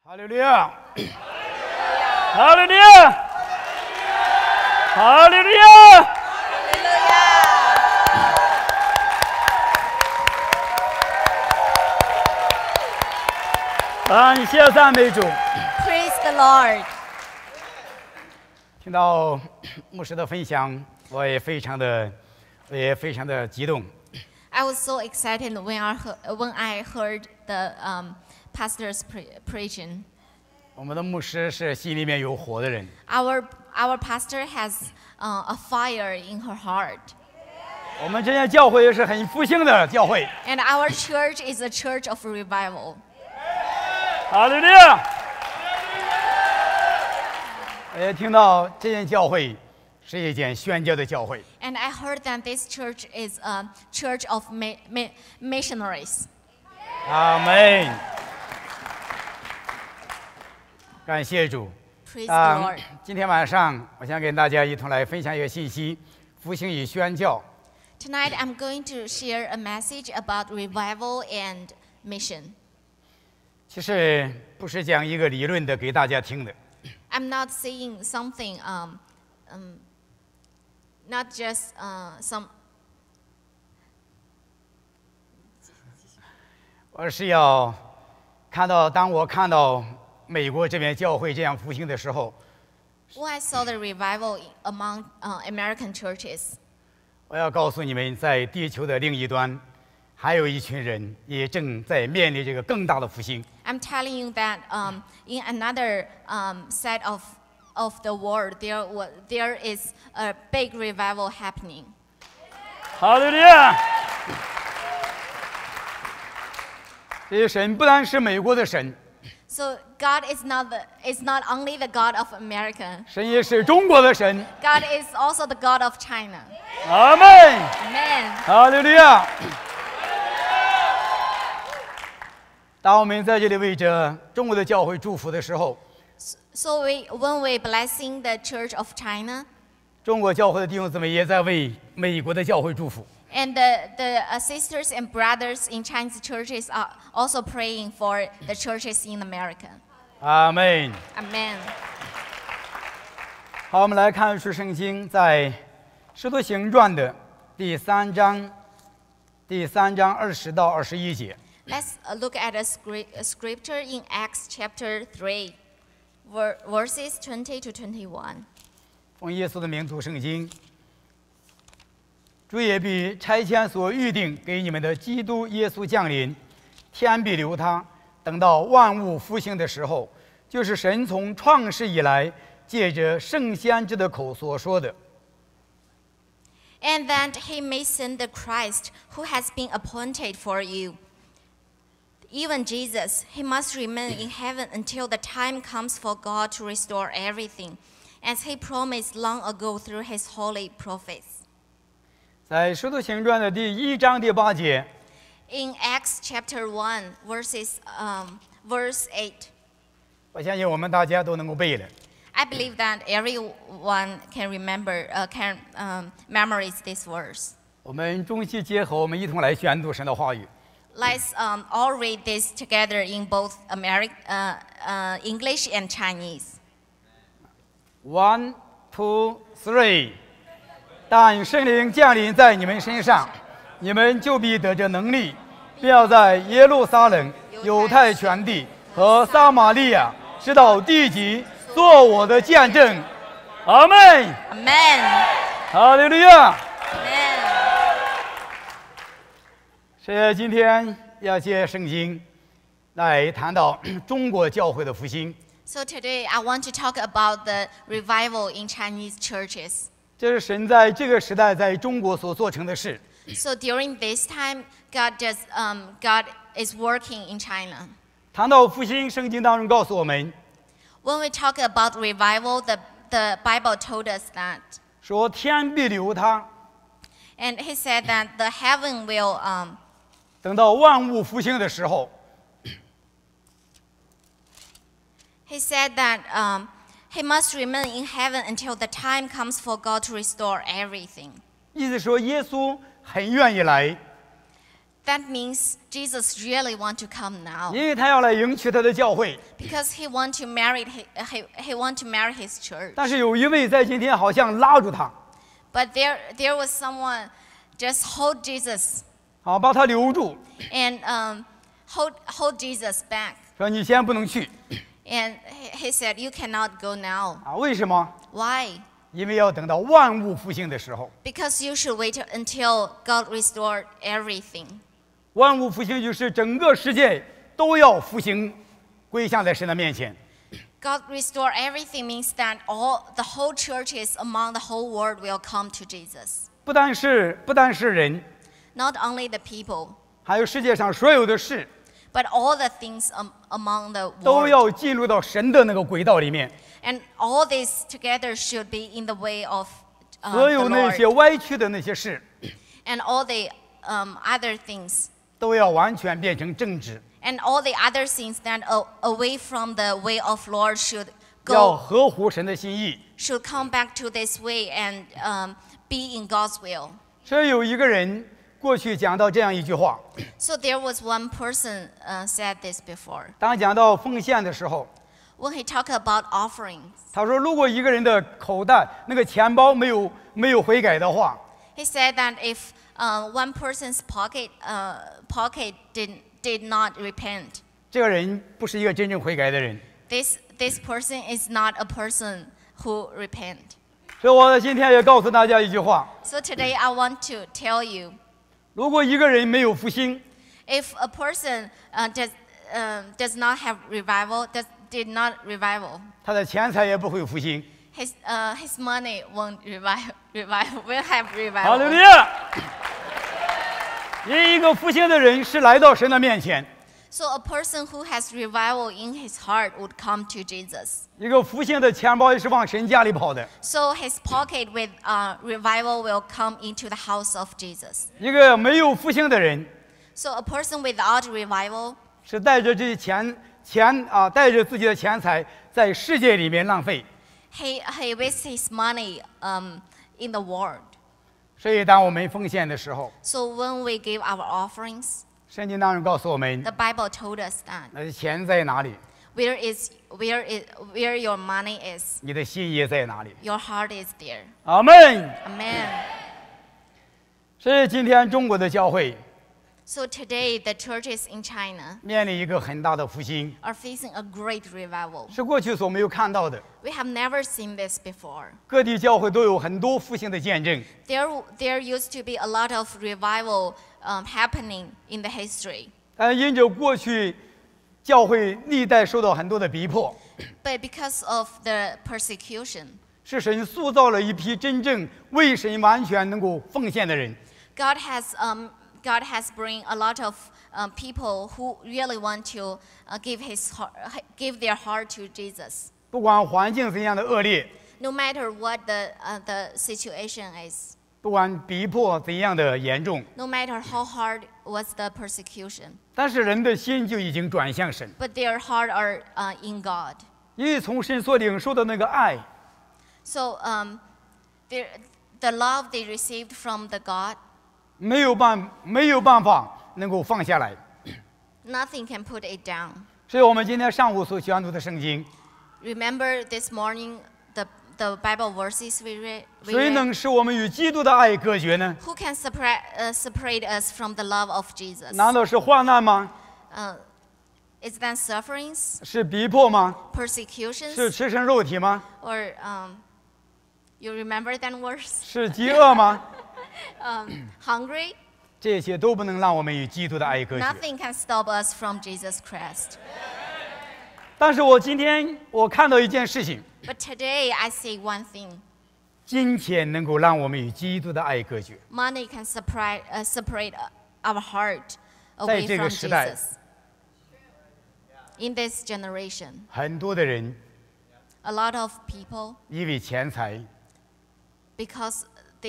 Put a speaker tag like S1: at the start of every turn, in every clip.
S1: 哈利路亚！哈利路亚！哈利路亚！感谢赞美主。
S2: Praise the Lord.
S1: 听到牧师的分享，我也非常的激动。
S2: I was so excited when I heard the pastor's preaching.
S1: 我们的牧师是心里面有火的人。
S2: Our pastor has a fire in her heart.
S1: 我们这间教会也是很复兴的教会。
S2: And our church is a church of revival.
S1: 哈利路亚！我也听到这间教会是一间宣教的教会。
S2: And I heard that this church is a church of missionaries.
S1: 阿门。感谢主。
S2: Praise the Lord.
S1: 今天晚上我想跟大家一同来分享一个信息：复兴与宣教。
S2: Tonight I'm going to share a message about revival and mission.
S1: 其实不是讲一个理论的给大家听的。
S2: I'm not saying something, not just some.
S1: 我是要当我看到美国这边教会这样复兴的时候，
S2: When I saw the revival among American churches,
S1: 我要告诉你们，在地球的另一端，还有一群人也正在面临这个更大的复兴。
S2: I'm telling you that in another side of the world, there is a big revival happening.
S1: 哈利路亚！这些神不单是美国的神，
S2: So God is not only the God of America.
S1: 神也是中国的神。
S2: God is also the God of China.
S1: 阿门！
S2: Amen.
S1: 哈利路亚！当我们在这里为着中国的教会祝福的时候，
S2: So when we blessing the Church of China,
S1: 中国教会的弟兄姊妹也在为美国的教会祝福。
S2: and the sisters and brothers in Chinese churches are also praying for the churches in America.
S1: 阿门。
S2: Amen.
S1: 好，我们来看出圣经在《使徒行传》的第三章20到21节。
S2: Let's look at a scripture in Acts chapter 3, verses 20 to 21.
S1: 奉耶稣的名读圣经。主也必差遣所预定给你们的基督耶稣降临，天必留他，等到万物复兴的时候，就是神从创世以来借着圣先知的口所说的。
S2: And that he may send the Christ who has been appointed for you. Even Jesus, he must remain in heaven until the time comes for God to restore everything, as he promised long ago through his holy prophets.
S1: 在《使徒行传》的第1章第8节，
S2: In Acts chapter 1, verse 8,
S1: 我相信我们大家都能够背了。
S2: I believe that everyone can memorize this verse.
S1: 我们中西结合，我们一同来宣读神的话语。
S2: Let's all read this together in both English and Chinese.
S1: 1, 2, 3。但圣灵降临在你们身上，你们就必得着能力，并要在耶路撒冷、犹太全地和撒玛利亚，直到地极，做我的见证。阿门。
S2: Amen.
S1: 哈利路亚。
S2: Amen.
S1: 是今天要借圣经来谈到中国教会的复兴。
S2: So today I want to talk about the revival in Chinese churches.
S1: 这是神在这个时代在中国所做成的事。
S2: So during this time, God is working in China.
S1: 谈到复兴，圣经当中告诉我们
S2: When we talk about revival, the Bible told us that,
S1: 说天必留他，
S2: and He said that the heaven will.
S1: 等到万物复兴的时候，
S2: He said that he must remain in heaven until the time comes for God to restore everything.
S1: 意思说耶稣很愿意来，
S2: that means Jesus really want to come now
S1: 因为他要来迎娶他的教会。
S2: because he want to marry he want to marry his church.
S1: 但是有一位在今天好像拉住他，
S2: But there was someone just hold Jesus
S1: 好把他留住，
S2: and hold Jesus back.
S1: 说你先不能去
S2: And he said, "You cannot go now."
S1: 啊？为什么？
S2: Why?
S1: 因为要等到万物复兴的时候。
S2: Because you should wait until God restored everything.
S1: 万物复兴就是整个世界都要复兴，归向在神的面前。
S2: God restore everything means that the whole churches among the whole world will come to Jesus.
S1: 不单是人，
S2: Not only the people,
S1: 还有世界上所有的事，
S2: but all the things among the
S1: 都
S2: world.
S1: 要进入到神的那个轨道里面。
S2: And all this together should be in the way of
S1: 所
S2: the
S1: 有那些
S2: Lord.
S1: 歪曲的那些事，
S2: And all the other things.
S1: 都要完全变成正直，
S2: And all the other things that away from the way of Lord should
S1: 要
S2: go,
S1: 合乎神的心意。
S2: should come back to this way and be in God's will.
S1: 所以有一个人过去讲到这样一句话，
S2: So there was one person said this before.
S1: 当讲到奉献的时候，
S2: When he talked about offerings,
S1: 他说，如果一个人的口袋那个钱包没有悔改的话，
S2: he said that if one person's pocket did not repent,
S1: 这个人不是一个真正悔改的人。
S2: this person is not a person who repent.
S1: 所以我今天也告诉大家一句话：
S2: So today I want to tell you,
S1: 如果一个人没有复兴，
S2: if a person does not have revival, did not revival,
S1: 他的钱财也不会复兴。
S2: his money won't will have
S1: 好嘞
S2: revival.
S1: 呀！因为一个复兴的人是来到神的面前，
S2: So a person who has revival in his heart would come to Jesus.
S1: 一个复兴的钱包也是往神家里跑的，
S2: So his pocket with revival will come into the house of Jesus.
S1: 一个没有复兴的人
S2: So a person without revival
S1: 是带着这些带着自己的钱财在世界里面浪费。
S2: he wastes his money in the world.
S1: 所以当我们奉献的时候，
S2: So when we give our offerings,
S1: 圣经当中告诉我们，
S2: the Bible told us that
S1: 那些钱在哪里，
S2: where your money is,
S1: 你的心也在哪里。
S2: your heart is there.
S1: 阿门。
S2: Amen.
S1: 所以今天中国的教会
S2: So today the churches in China
S1: 面临一个很大的复兴，
S2: are facing a great revival.
S1: 是过去所没有看到的。
S2: We have never seen this before.
S1: 各地教会都有很多复兴的见证，
S2: There used to be a lot of revival happening in the history.
S1: 但因着过去教会历代受到很多的逼迫，
S2: But because of the persecution,
S1: 是神塑造了一批真正为神完全能够奉献的人。
S2: God has bring a lot of people who really want to give their heart to Jesus.
S1: 不管环境怎样的恶劣，
S2: No matter what the situation is,
S1: 不管逼迫怎样的严重，
S2: no matter how hard was the persecution,
S1: 但是人的心就已经转向神，
S2: but their heart are in God.
S1: 因为从神所领受的那个爱，
S2: So the love they received from the God,
S1: 没有办法能够放下来。
S2: nothing can put it down.
S1: 所以我们今天上午所宣读的圣经，
S2: Remember this morning the Bible verses we read?
S1: 谁能使我们与基督的爱隔绝呢？
S2: Who can separate us from the love of Jesus?
S1: 难道是患难吗？
S2: Is that sufferings,
S1: 是逼迫吗？是
S2: persecutions,
S1: 赤身肉体吗？
S2: or you remember that verse?
S1: 是饥饿吗？
S2: Hungry?
S1: 这些都不能让我们与基督的爱隔绝。
S2: Nothing can stop us from Jesus Christ.
S1: 但是我今天看到一件事情，
S2: But today I say one thing:
S1: 金钱能够让我们与基督的爱隔绝。
S2: money can separate our heart
S1: 在
S2: away
S1: 这
S2: from
S1: 个时代，
S2: Jesus. In this generation,
S1: 很多的人
S2: a lot of people,
S1: 因为钱财
S2: because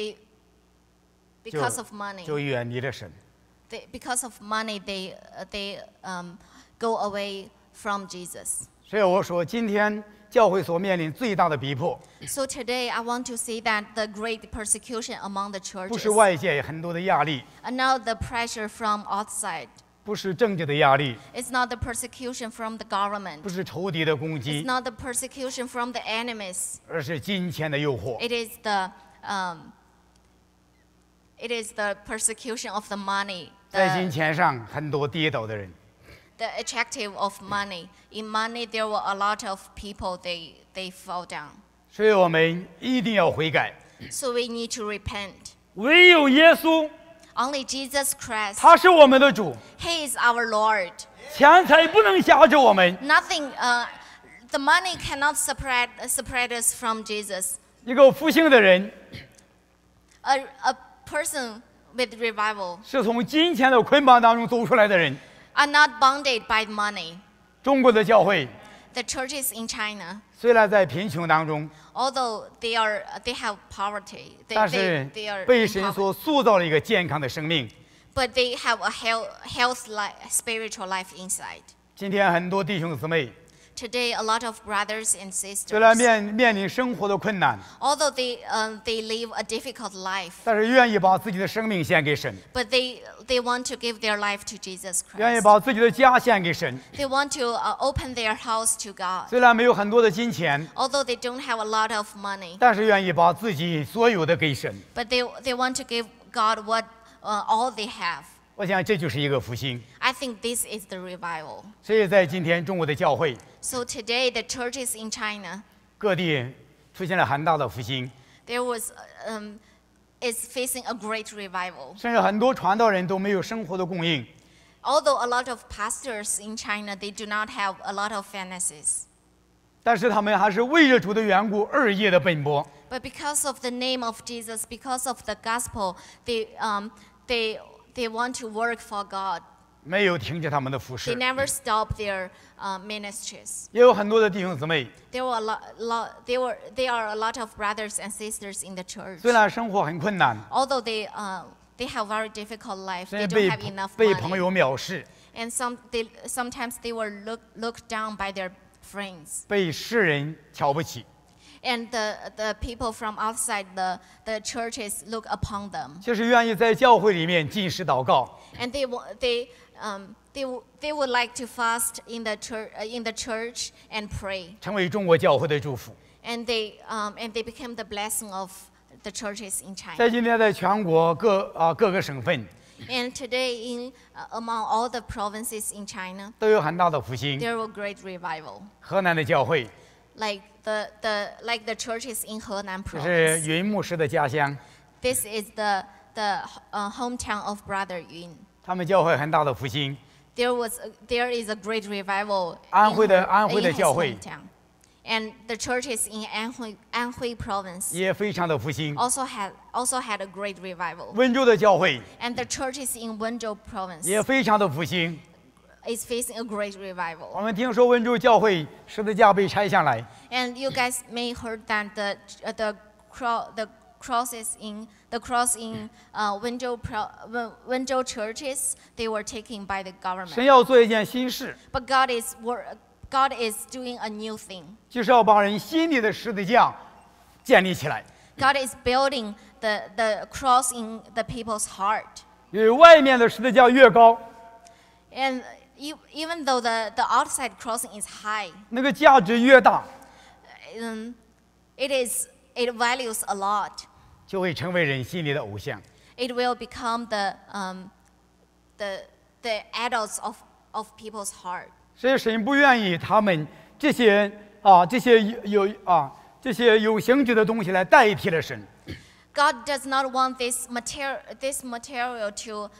S2: of money,
S1: 就远离了神。
S2: because of money, they go away from Jesus.
S1: 所以我说，今天教会所面临最大的逼迫，
S2: So today I want to say that the great persecution among the
S1: 不
S2: churches
S1: 是外界很多的压力，
S2: are not the pressure from outside.
S1: 不是政治的压力，
S2: It's not the persecution from the government.
S1: 不是仇敌的攻
S2: It's
S1: 击，
S2: not the persecution from the enemies.
S1: 而是金钱的诱惑。
S2: It is the persecution of the money,
S1: 在金
S2: the,
S1: 钱上，很多跌倒的人。
S2: the attractive of money. In money, there were a lot of people, they fall down.
S1: 所以我们一定要悔改。
S2: So we need to repent.
S1: 唯有耶稣，
S2: Only Jesus Christ,
S1: 他是我们的主，
S2: He is our Lord.
S1: 钱财不能辖制我们。
S2: Nothing, the money cannot separate us from Jesus.
S1: 一个复兴的人，
S2: A person with revival
S1: 是从金钱的捆绑当中走出来的人。
S2: are not bounded by money.
S1: 中国的教会
S2: The churches in China,
S1: 虽然在贫穷当中，
S2: although they have poverty,
S1: 但是
S2: they are
S1: 被
S2: in
S1: 神
S2: poverty,
S1: 所塑造了一个健康的生命。
S2: but they have a health life, spiritual life inside.
S1: 今天很多弟兄姊妹
S2: Today, a lot of brothers and
S1: 虽然
S2: sisters,
S1: 面临生活的困难，
S2: although they live a difficult life,
S1: 但是愿意把自己的生命献给神，
S2: but they want to give their life to Jesus
S1: 愿意
S2: Christ.
S1: 把自己的家献给神。
S2: They want to open their house to God.
S1: 虽然没有很多的金钱，
S2: Although they don't have a lot of money,
S1: 但是愿意把自己所有的给神。
S2: but they want to give God all they have.
S1: 我想这就是一个复兴。
S2: I think this is the revival.
S1: 所以在今天中国的教会
S2: So today, the churches in China,
S1: 各地出现了很大的复兴，
S2: is facing a great revival.
S1: 甚至很多传道人都没有生活的供应，
S2: Although a lot of pastors in China, they do not have a lot of finances.
S1: 但是他们还是为着主的缘故日夜的奔波。
S2: But because of the name of Jesus, because of the gospel, they want to work for God.
S1: 没有停止他们的服
S2: They
S1: 侍。
S2: never stop their ministries.
S1: 也有很多的弟兄姊妹，
S2: There are a lot of brothers and sisters in the church.
S1: 虽然生活很困难，
S2: Although they have very difficult life,
S1: 甚
S2: they
S1: 至
S2: don't have enough
S1: 被朋
S2: money,
S1: 友藐视，
S2: and sometimes they were looked down by their friends,
S1: 被世人瞧不起。
S2: and the people from outside the churches look upon them,
S1: 就是愿意在教会里面进食祷告，
S2: and they would like to fast in the church and pray,
S1: 成为中国教会的祝福。
S2: and they became the blessing of the churches in
S1: 在
S2: China.
S1: 今天，在全国各个省份
S2: And today, among all the provinces in China,
S1: 都有很大的复兴。
S2: there were great revival,
S1: 河南的教会
S2: like the churches in Henan
S1: 这是
S2: province.
S1: 云牧师的家乡，
S2: This is the hometown of Brother Yun.
S1: 他们教会很大的复兴。
S2: There is a great revival
S1: 安徽的
S2: in his
S1: 教会
S2: hometown, and the churches in Anhui province
S1: 也非常的复兴。
S2: also had a great revival,
S1: 温州的教会
S2: and the churches in Wenzhou province
S1: 也非常的复兴。
S2: is facing a great
S1: 我
S2: revival.
S1: 们听说温州教会十字架被拆下来，
S2: And you guys may heard that the cross in Wenzhou churches, they were taken by the
S1: 神
S2: government.
S1: 要做一件新事，
S2: But God is doing a new thing.
S1: 就是要把人心里的十字架建立起来。
S2: God is building the cross in the people's heart.
S1: 因为外面的十字架越高，
S2: And even though the outside crossing is high,
S1: 那个价值越大，
S2: it values a lot.
S1: 就会成为人心里的偶像。
S2: It will become the adults of people's heart.
S1: 所以神不愿意他们这些有形质的东西来代替了神。
S2: God does not want this material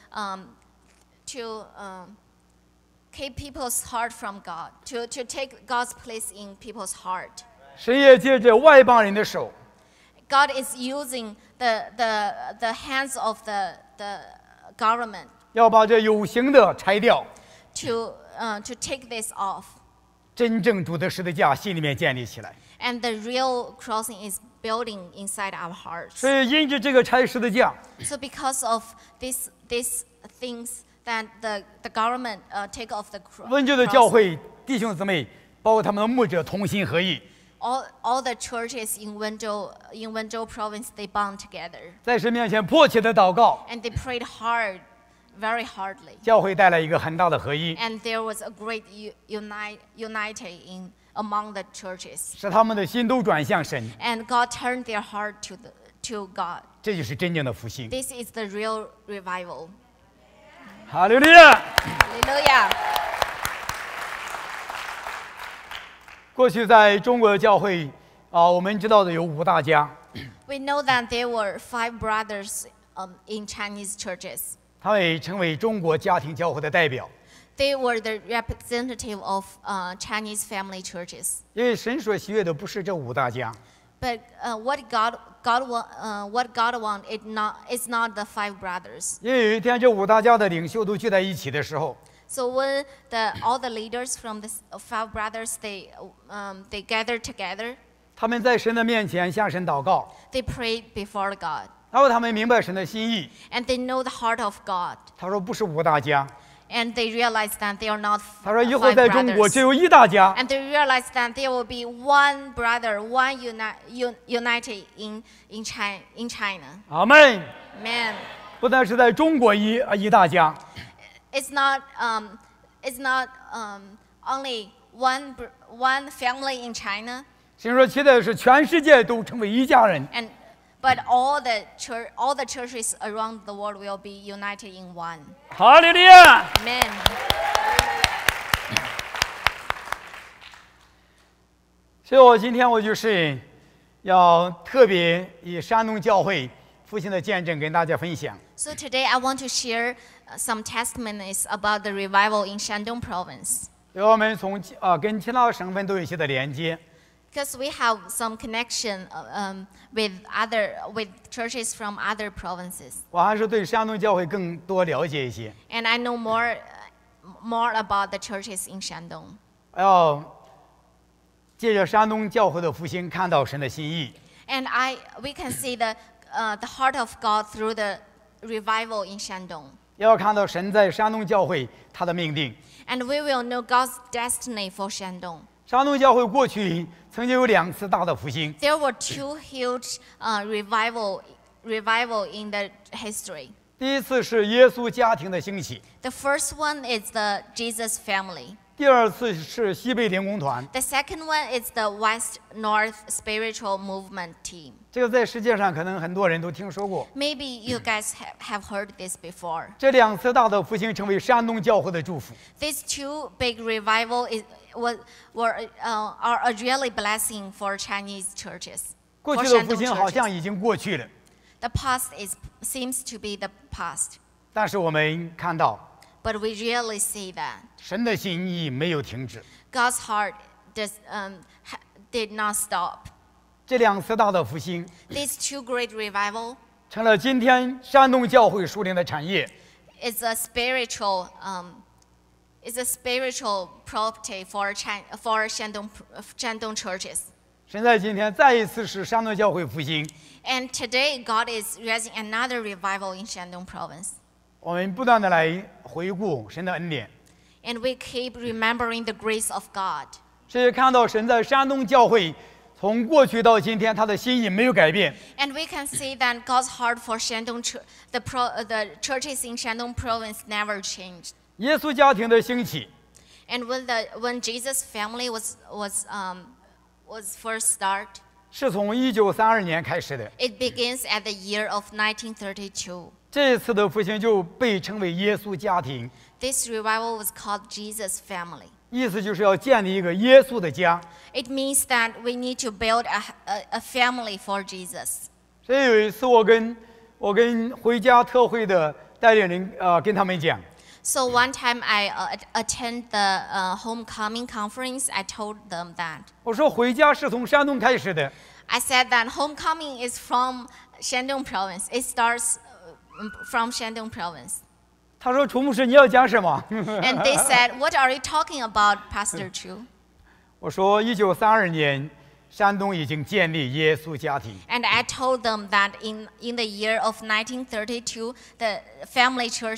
S2: to keep people's heart from God, to take God's place in people's heart.
S1: 神也借着外邦人的手，
S2: God is using the hands of the government
S1: 要把这有形的拆掉，
S2: to take this off.
S1: 真正主的十字架心里面建立起来。
S2: And the real crossing is building inside our hearts.
S1: 所以因着这个拆十字架，
S2: So because of these things that the government take off the
S1: 温州的教
S2: cross,
S1: 会弟兄姊妹包括他们的牧者同心合意，
S2: all the churches in Wenzhou province, they bound together
S1: 在神面前迫切的祷告，
S2: and they prayed hard, very hardly.
S1: 教会带来一个很大的合一，
S2: And there was a great unity among the churches.
S1: 使他们的心都转向神，
S2: And God turned their heart to God.
S1: 这就是真正的复兴。
S2: This is the real revival.
S1: 哈利路亚！
S2: Hallelujah.
S1: 过去在中国的教会我们知道的有5大家，
S2: We know that there were 5 brothers in Chinese churches.
S1: 他们也成为中国家庭教会的代表。
S2: They were the representative of Chinese family churches.
S1: 因为神所喜悦的不是这5大家，
S2: But what God wants is not the 5 brothers.
S1: 因为有一天这5大家的领袖都聚在一起的时候，
S2: So when all the leaders from the 5 brothers they gathered together,
S1: 他们在神的面前向神祷告，
S2: they prayed before God,
S1: 然后他们明白神的心意。
S2: and they know the heart of God,
S1: 他说不是5大家，
S2: and they realized that they are not
S1: 他说以后
S2: 5
S1: 在中国
S2: brothers.
S1: 只有1大家。
S2: And they realized that there will be one brother, one united in China.
S1: 阿门。
S2: Man,
S1: 不但是在中国一大家，
S2: it's not only one family in China,
S1: 神说期待的是全世界都成为一家人。
S2: but all the churches around the world will be united in one.
S1: 哈利路亚！
S2: Amen.
S1: 所以我今天就是要特别以山东教会复兴的见证跟大家分享。
S2: So today I want to share some testimonies about the revival in Shandong province.
S1: 因为我们从跟其他省份都有一些的连接，
S2: Because we have some connection with churches from other provinces,
S1: 我还是对山东教会更多了解一些。
S2: and I know more about the churches in Shandong.
S1: 要借着山东教会的复兴，看到神的心意。
S2: And we can see the heart of God through the revival in Shandong.
S1: 要看到神在山东教会他的命定。
S2: And we will know God's destiny for Shandong.
S1: 山东教会过去曾经有2次大的复兴，
S2: There were 2 huge revival in the history.
S1: 第一次是耶稣家庭的兴起，
S2: The first one is the Jesus family.
S1: 第2次是西北灵工团。
S2: The second one is the West-North spiritual movement team.
S1: 这个在世界上可能很多人都听说过。
S2: Maybe you guys have heard this before.
S1: 这2次大的复兴成为山东教会的祝福。
S2: These 2 big revival are a really blessing for Chinese churches.
S1: 过
S2: For
S1: 去的复
S2: Shandong
S1: 兴好像
S2: churches.
S1: 已经过去了，
S2: The past seems to be the past,
S1: 但是我们看到
S2: but we really see that
S1: 神的心意没有停止。
S2: God's heart did not stop.
S1: 这2次大的复兴
S2: These 2 great revival
S1: 成了今天山东教会属灵的产业。
S2: is a spiritual property for Shandong churches.
S1: 神在今天再一次使山东教会复兴。
S2: And today, God is raising another revival in Shandong province.
S1: 我们不断的来回顾神的恩典，
S2: And we keep remembering the grace of God.
S1: 所以看到神在山东教会从过去到今天，他的心意没有改变。
S2: And we can see that God's heart for Shandong, the churches in Shandong province never changed.
S1: 耶稣家庭的兴起，
S2: And when Jesus' family was first start,
S1: 是从1932年开始的。
S2: it begins at the year of 1932.
S1: 这一次的复兴就被称为耶稣家庭，
S2: This revival was called Jesus' family.
S1: 意思就是要建立一个耶稣的家。
S2: It means that we need to build a family for Jesus.
S1: 所以有一次我跟回家特会的带领人跟他们讲，
S2: So one time I attend the homecoming conference. I told them that.
S1: 我说回家是从山东开始的，
S2: I said that homecoming is from Shandong province. It starts from Shandong province.
S1: 他说楚牧师你要讲什么？
S2: And they said, "What are you talking about, Pastor Chu?"
S1: 我说1932年山东已经建立耶稣家庭，
S2: And I told them that in the year of 1932, the family churches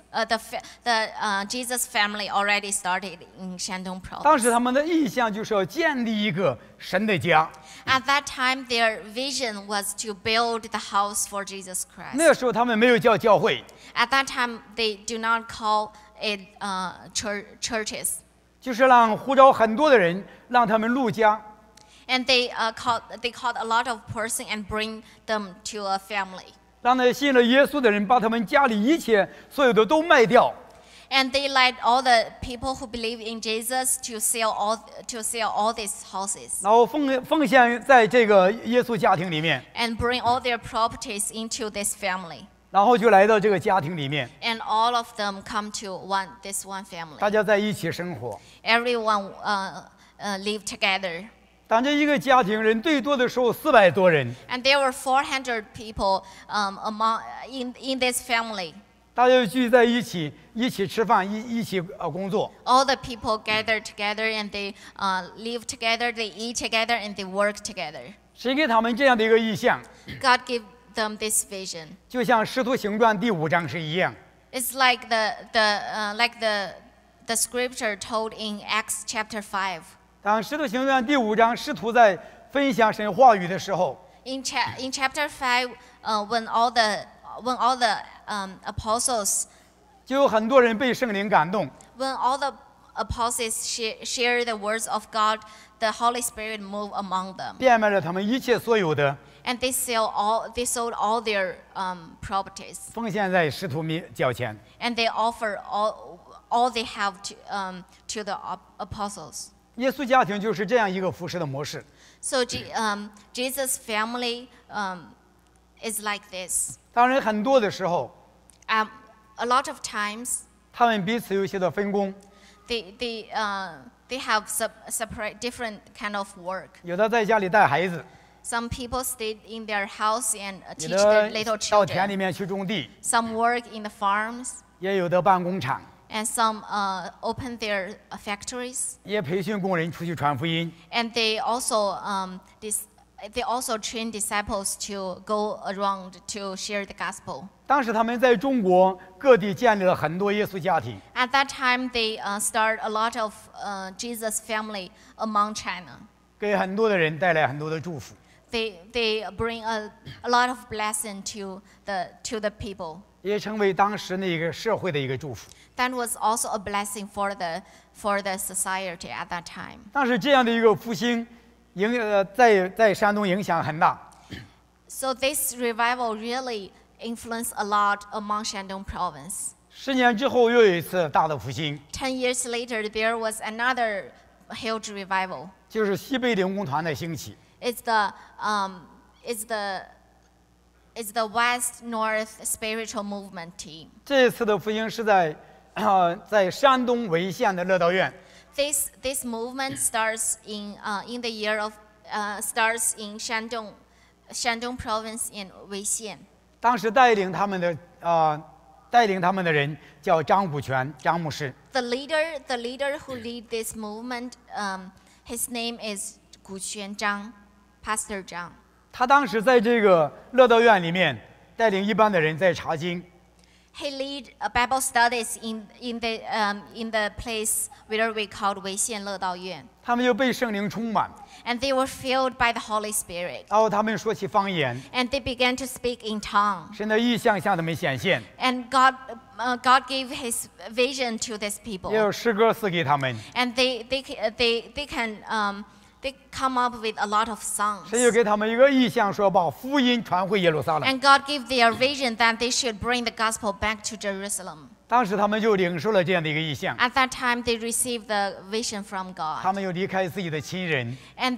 S2: Jesus family already started in Shandong
S1: 当时
S2: province.
S1: 他们的意向就是要建立一个神的家。
S2: At that time, their vision was to build the house for Jesus
S1: 那
S2: Christ.
S1: 个时候他们没有叫教会，
S2: At that time, they do not call it churches,
S1: 就是让呼召很多的人，让他们入家。
S2: and they called a lot of person and bring them to a family.
S1: 让那信了耶稣的人把他们家里一切所有的都卖掉，
S2: And they led all the people who believe in Jesus to sell all these houses
S1: 然后奉献在这个耶稣家庭里面，
S2: and bring all their properties into this family.
S1: 然后就来到这个家庭里面，
S2: And all of them come to this one family.
S1: 大家在一起生活。
S2: Everyone live together.
S1: 但这一个家庭人最多的时候400多人，
S2: And there were 400 people in this family.
S1: 大家就聚在一起，一起吃饭，一起工作。
S2: All the people gathered together and they live together, they eat together, and they work together.
S1: 谁给他们这样的一个意象？
S2: God gave them this vision.
S1: 就像《使徒行传》第5章是一样。
S2: It's like the scripture told in Acts chapter 5.
S1: 当《使徒行传》第5章使徒在分享神话语的时候，
S2: In chapter 5, when all the apostles,
S1: 就有很多人被圣灵感动，
S2: when all the apostles share the words of God, the Holy Spirit moved among them,
S1: 变卖了他们一切所有的，
S2: and they sold all their properties,
S1: 奉献在使徒脚前。
S2: and they offer all they have to the apostles.
S1: 耶稣家庭就是这样一个服侍的模式。
S2: So Jesus' family is like this.
S1: 当然，很多的时候，
S2: A lot of times
S1: 他们彼此有一些的分工，
S2: they have separate different kind of work.
S1: 有的在家里带孩子，
S2: Some people stayed in their house and
S1: 有
S2: teach their
S1: 的
S2: little
S1: 到田
S2: children.
S1: 里面去种地，
S2: Some work in the farms,
S1: 也有的办工厂，
S2: and some open their factories.
S1: 也培训工人出去传福音。
S2: And they also train disciples to go around to share the gospel.
S1: 当时他们在中国各地建立了很多耶稣家庭，
S2: At that time, they start a lot of Jesus family among China.
S1: 给很多的人带来很多的祝福。
S2: They bring a lot of blessing to the people.
S1: 也成为当时那个社会的一个祝福。
S2: That was also a blessing for the society at that time.
S1: 但是这样的一个复兴，在山东影响很大。
S2: So this revival really influenced a lot among Shandong province.
S1: 10年之后又有一次大的复兴，
S2: 10 years later, there was another huge revival.
S1: 就是西北灵工团的兴起。
S2: It's the West North Spiritual Movement team.
S1: 这一次的复兴是在山东潍县的乐道院。
S2: This movement starts in Shandong province in Weixian.
S1: 当时带领他们的人叫张古全张牧师。
S2: The leader who lead this movement, his name is Gu Xuan Zhang, Pastor Zhang.
S1: 他当时在这个乐道院里面带领一般的人在查经。
S2: He lead Bible studies in the place where we called Weixian Ledao Yuan.
S1: 他们就被圣灵充满，
S2: And they were filled by the Holy Spirit.
S1: 然后他们说起方言，
S2: And they began to speak in tongue.
S1: 神的意象向他们显现，
S2: And God gave His vision to these
S1: 也
S2: people.
S1: 有诗歌赐给他们。
S2: And they come up with a lot of songs.
S1: 神又给他们一个意象，说把福音传回耶路撒冷。
S2: And God gave their vision that they should bring the gospel back to Jerusalem.
S1: 当时他们就领受了这样的一个意象，
S2: At that time, they received the vision from
S1: 他
S2: God.
S1: 们又离开自己的亲人，
S2: And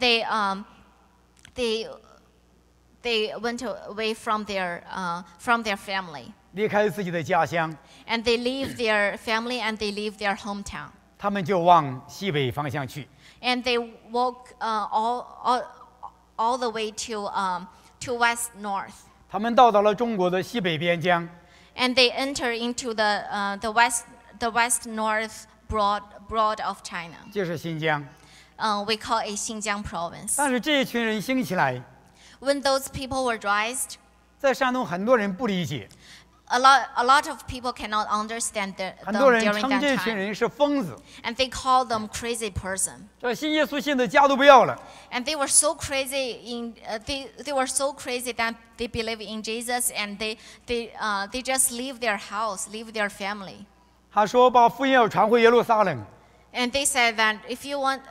S2: they went away from their family.
S1: 离开自己的家乡，
S2: And they leave their family and they leave their hometown.
S1: 他们就往西北方向去。
S2: And they walk all the way to west north.
S1: 他们到达了中国的西北边疆，
S2: And they enter into the west north broad of China.
S1: 就是新疆。
S2: We call it Xinjiang province.
S1: 但是这一群人兴起来，
S2: When those people were raised,
S1: 在山东很多人不理解，
S2: a lot of people cannot understand
S1: 很
S2: them
S1: 多人
S2: during
S1: 称
S2: that
S1: 这群
S2: time,
S1: 人是疯子。
S2: and they call them crazy person.
S1: 这信耶稣信的家都不要了，
S2: And they were so crazy they were so crazy that they believe in Jesus, and they just leave their house, leave their family.
S1: 他说把福音要传回耶路撒冷。
S2: And they said that if you want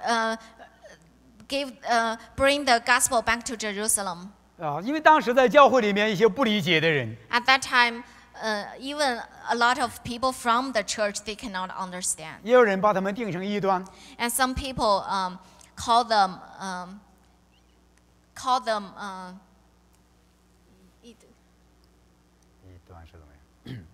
S2: bring the gospel back to Jerusalem.
S1: 因为当时在教会里面一些不理解的人，
S2: At that time, even a lot of people from the church, they cannot understand.
S1: 也有人把他们定成异端。
S2: And some people call them
S1: 异端是怎么样？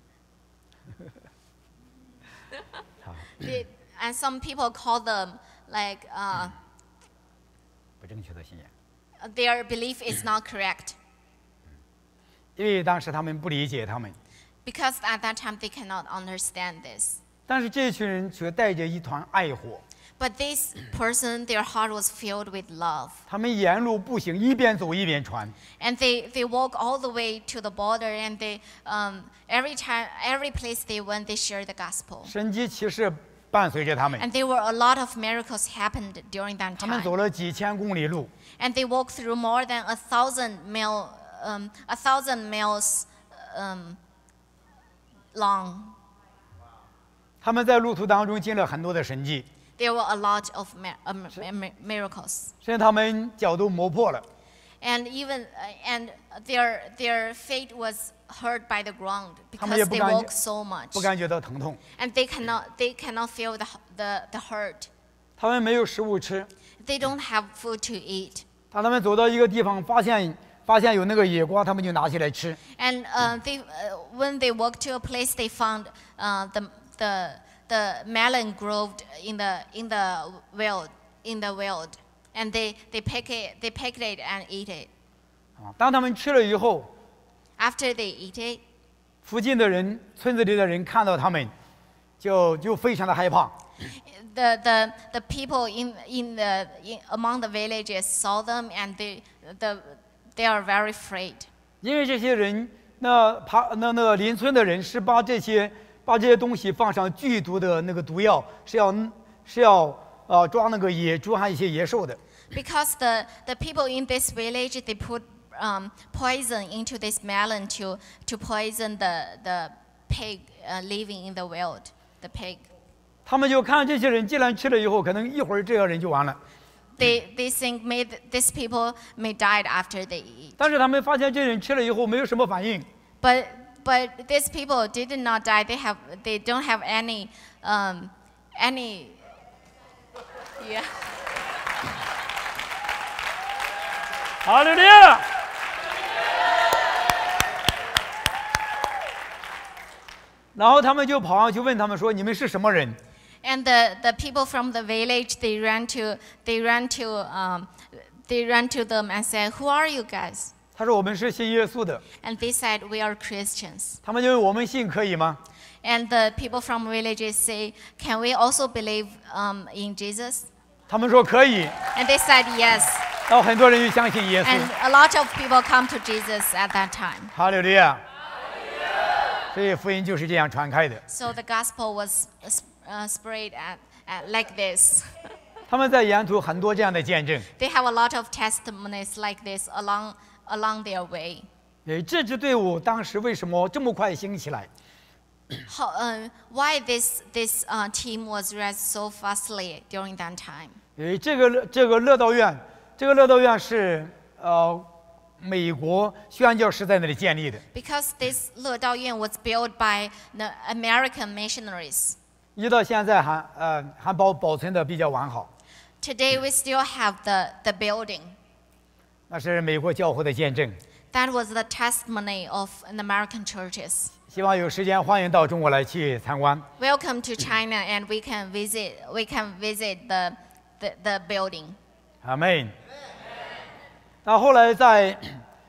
S2: and some people call them like
S1: 不正确的信仰，
S2: their belief is not correct
S1: 因为当时他们不理解他们。
S2: because at that time they cannot understand this.
S1: 但是这群人却带着一团爱火，
S2: But this person, their heart was filled with love.
S1: 他们沿路步行，一边走一边传。
S2: And they walk all the way to the border, and they every place they went, they shared the gospel.
S1: 神迹奇事伴随着他们，
S2: And there were a lot of miracles happened during that
S1: 他们
S2: time.
S1: 走了几千公里路，
S2: And they walked through more than 1,000 miles long.
S1: 他们在路途当中经历了很多的神迹，
S2: There were a lot of miracles.
S1: 甚至他们脚都磨破了。
S2: And even their feet was hurt by the ground
S1: 他们也
S2: because
S1: 不
S2: they
S1: 感
S2: walked so much.
S1: 不感觉到疼痛，
S2: And they cannot feel the hurt.
S1: 他们没有食物吃。
S2: They don't have food to eat.
S1: 当他们走到一个地方，发现有那个野瓜，他们就拿起来吃。
S2: And when they walked to a place, they found the melon growed in the wild, and they pick it and eat it.
S1: 当他们吃了以后，
S2: After they eat it,
S1: 附近的人、村子里的人看到他们，就非常的害怕。
S2: the people among the villages saw them, and they are very afraid.
S1: 因为这些人，那邻村的人是把这些东西放上剧毒的那个毒药，是要抓那个野猪还有一些野兽的。
S2: Because the people in this village, they put poison into this melon to poison the pig living in the wild, the pig.
S1: 他们就看这些人既然吃了以后，可能一会儿这些人就完了。
S2: They think these people may die after they eat.
S1: 但是他们发现这人吃了以后没有什么反应，
S2: But these people did not die. They don't have any yeah.
S1: 哈利路亚！然后他们就跑上去问他们说：“你们是什么人？”
S2: And the people from the village, they ran to them and said, "Who are you guys?"
S1: 他说：“我们是信耶稣的。
S2: And they said, "We are Christians." ”
S1: 他们就问我们信可以吗？
S2: And the people from villages say, "Can we also believe in Jesus?"
S1: 他们说可以。
S2: And they said yes.
S1: 然后很多人就相信耶稣。
S2: And a lot of people come to Jesus at that time.
S1: 哈利路亚！所以福音就是这样传开的。
S2: So the gospel was spread like this.
S1: 他们在沿途很多这样的见证。
S2: They have a lot of testimonies like this along their way.
S1: 这支队伍当时为什么这么快兴起来？
S2: Why this team was raised so fastly during that time?
S1: 这个乐道院，是美国宣教士在那里建立的。
S2: Because this 乐道院 was built by the American missionaries.
S1: 一到现在还保存的比较完好。
S2: Today we still have the building.
S1: 那是美国教会的见证。
S2: That was the testimony of the American churches.
S1: 希望有时间欢迎到中国来去参观。
S2: Welcome to China, and we can visit the building.
S1: 阿门。那后来在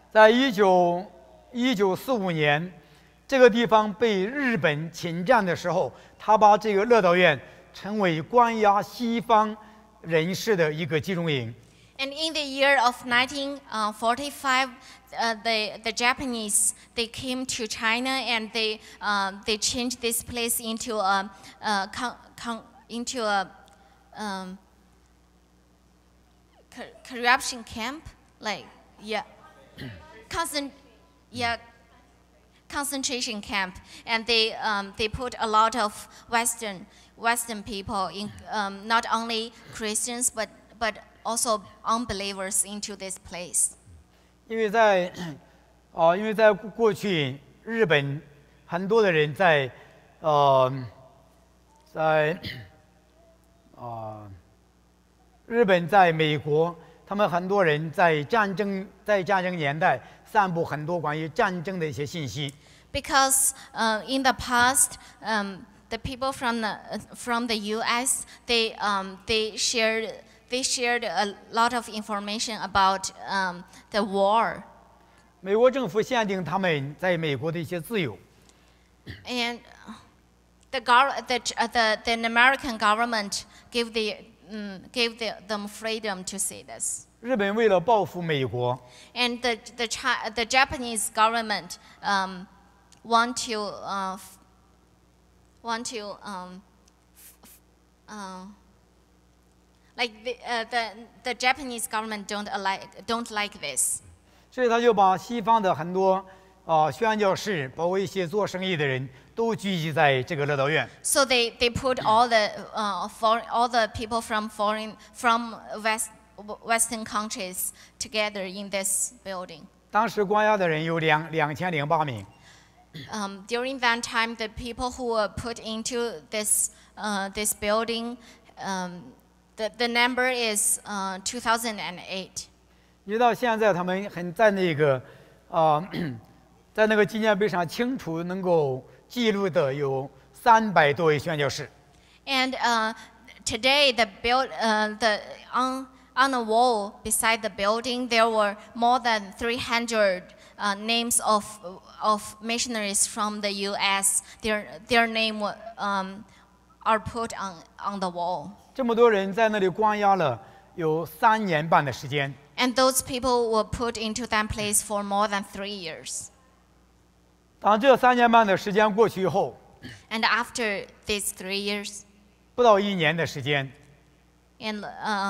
S1: 1945年，这个地方被日本侵占的时候，他把这个乐道院成为关押西方人士的一个集中营。
S2: And in the year of 1945, the Japanese they came to China and they changed this place into a corruption camp, like concentration camp, and they put a lot of Western people in, not only Christians but also unbelievers into this place.
S1: 因为在过去日本很多的人日本在美国，他们很多人在战争年代散布很多关于战争的一些信息。
S2: Because in the past, the people from the U.S. they shared a lot of information about the war.
S1: 美国政府限定他们在美国的一些自由。
S2: And the American government gave them freedom to say this.
S1: 日本为了报复美国
S2: And the Japanese government want to like the Japanese government don't like this.
S1: 所以他就把西方的很多宣教士，包括一些做生意的人都聚集在这个乐道院。
S2: So they put all the people from Western countries together in this building.
S1: 当时关押的人有2008名。
S2: During that time, the people who were put into this building, the number is 2008.
S1: 一直到现在，他们在那个纪念碑上清楚能够记录的有300多位宣教士。
S2: And today, on the wall beside the building, there were more than 300 names of missionaries from the U.S. Their name are put on the wall.
S1: 这么多人在那里关押了有3年半的时间。
S2: And those people were put into that place for more than 3 years.
S1: 当这3年半的时间过去以后，
S2: And after these 3 years,
S1: 不到1年的时间，
S2: and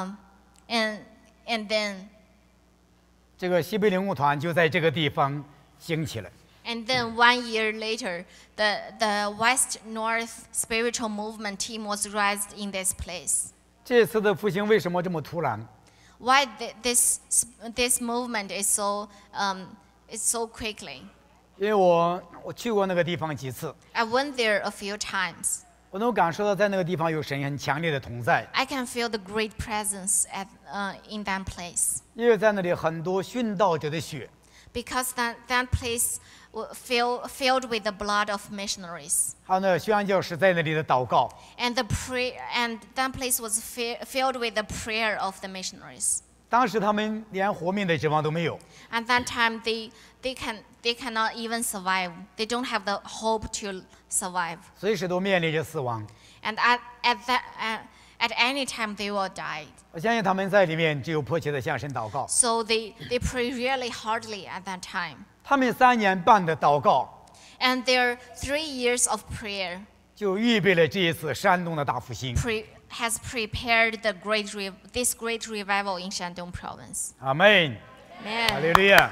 S2: then
S1: 这个西北灵工团就在这个地方兴起了。
S2: 1 year later, the West North Spiritual Movement team was raised in this place.
S1: 这次的复兴为什么这么突然？
S2: Why this movement is so quickly?
S1: 因为我去过那个地方几次，
S2: I went there a few times.
S1: 我能感受到在那个地方有神很强烈的同在。
S2: I can feel the great presence in that place.
S1: 因为在那里很多殉道者的血，
S2: Because that place filled with the blood of missionaries.
S1: 还有那宣教士在那里的祷告。
S2: And that place was filled with the prayer of the missionaries.
S1: 当时他们连活命的指望都没有，
S2: At that time, they cannot even survive. They don't have the hope to survive.
S1: 随时都面临着死亡。
S2: And at any time they will die.
S1: 我相信他们在里面只有迫切的向神祷告。
S2: So they pray really hardly at that time.
S1: 他们3年半的祷告，
S2: And their 3 years of prayer
S1: 就预备了这一次山东的大复兴。
S2: has prepared this great revival in Shandong province.
S1: 阿门，哈
S2: Amen.
S1: 利路亚。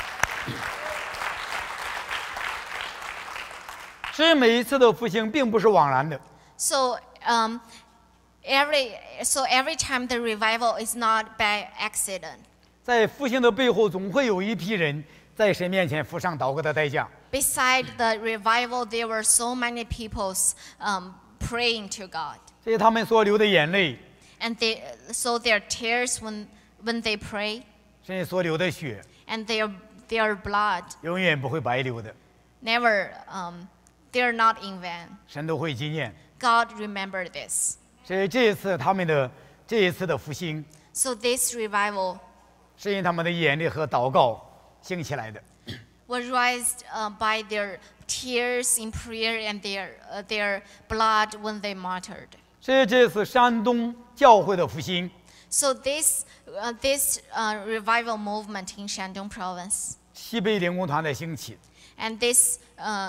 S1: 所以每一次的复兴并不是枉然的，
S2: So every time the revival is not by accident.
S1: 在复兴的背后，总会有一批人在神面前付上祷告的代价。
S2: Beside the revival, there were so many people praying to God.
S1: 这些他们所流的眼泪，
S2: And so their tears when they pray,
S1: 甚至所流的血，
S2: and their blood
S1: 永远不会白流的，
S2: never, they're not in vain.
S1: 神都会纪念。
S2: God remembered this.
S1: 所以这一次的复兴，
S2: So this revival
S1: 是因他们的眼泪和祷告兴起来的。
S2: was raised by their tears in prayer and their blood when they martyred.
S1: 所以这次山东教会的复兴，
S2: So this revival movement in Shandong province
S1: 西北灵工团的兴起，
S2: and this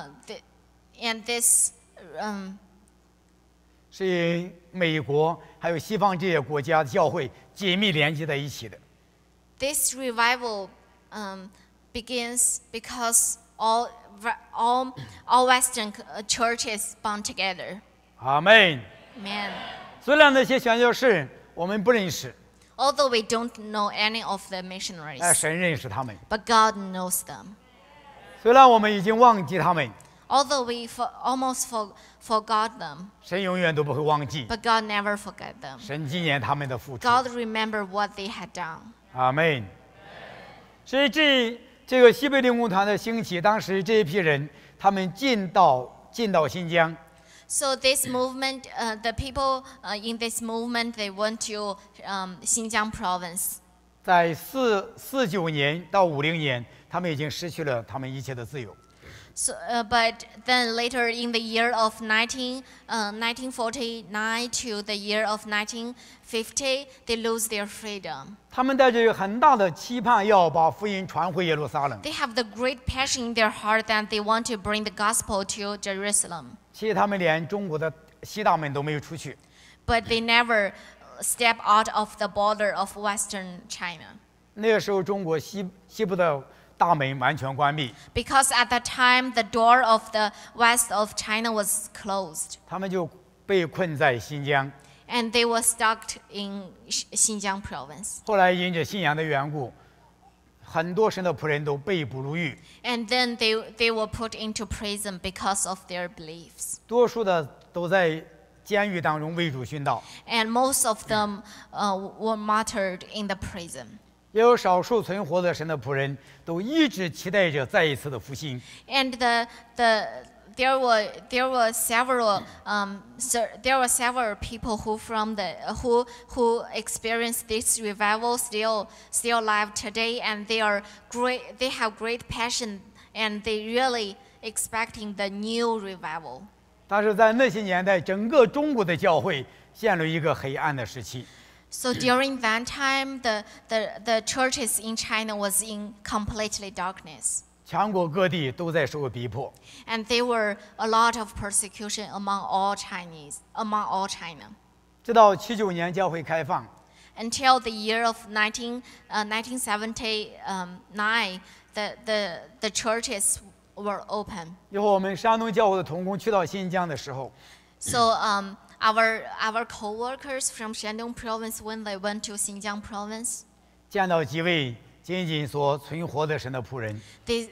S1: 是因美国还有西方这些国家的教会紧密连接在一起的。
S2: this revival begins because all Western churches bound together.
S1: 阿门。
S2: Amen.
S1: 虽然那些宣教士我们不认识，
S2: Although we don't know any of the
S1: 但
S2: missionaries,
S1: 神认识他们。
S2: but God knows them.
S1: 虽然我们已经忘记他们，
S2: Although we almost forgot them,
S1: 神永远都不会忘记。
S2: but God never forgot them.
S1: 神纪念他们的付出。
S2: God remembered what they had done.
S1: 阿门。所以这个西北灵工团的兴起，当时这一批人，他们进到新疆，
S2: So this movement, the people in this movement, they went to Xinjiang province.
S1: 在49年到50年，他们已经失去了他们一切的自由。
S2: So, but then later in the year of 1949 to the year of 1950, they lose their freedom.
S1: 他们带着很大的期盼，要把福音传回耶路撒冷。
S2: They have the great passion in their heart that they want to bring the gospel to Jerusalem.
S1: 其实他们连中国的西大门都没有出去。
S2: But they never step out of the border of Western China.
S1: 那个时候，中国西部的大门完全关闭，
S2: Because at that time, the door of the west of China was closed.
S1: 他们就被困在新疆。
S2: And they were stuck in Xinjiang province.
S1: 后来因着信仰的缘故，很多神的仆人都被捕入狱，
S2: And then they were put into prison because of their beliefs.
S1: 多数的都在监狱当中为主殉道，
S2: And most of them were martyred in the prison.
S1: 也有少数存活的神的仆人都一直期待着再一次的复兴。
S2: And there were several people who experienced this revival still alive today, and they have great passion, and they really expecting the new revival.
S1: 但是在那些年代，整个中国的教会陷入一个黑暗的时期。
S2: So during that time, the churches in China was in completely darkness.
S1: 全国各地都在受逼迫，
S2: And there were a lot of persecution among all China.
S1: 直到79年教会开放，
S2: Until the year of 1979, the churches were open.
S1: 以后我们山东教会的同工去到新疆的时候，
S2: So our co-workers from Shandong province, when they went to Xinjiang province,
S1: 见到几位仅仅所存活的神的仆人，
S2: they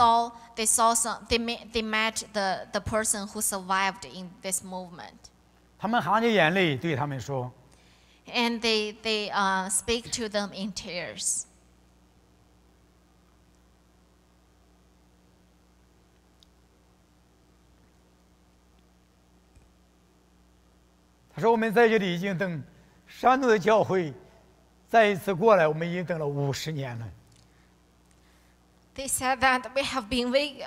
S2: met the person who survived in this movement.
S1: 他们含着眼泪对他们说
S2: And they speak to them in tears.
S1: 他说我们在这里已经等山东的教会再一次过来，我们已经等了50年了。
S2: They said that we have been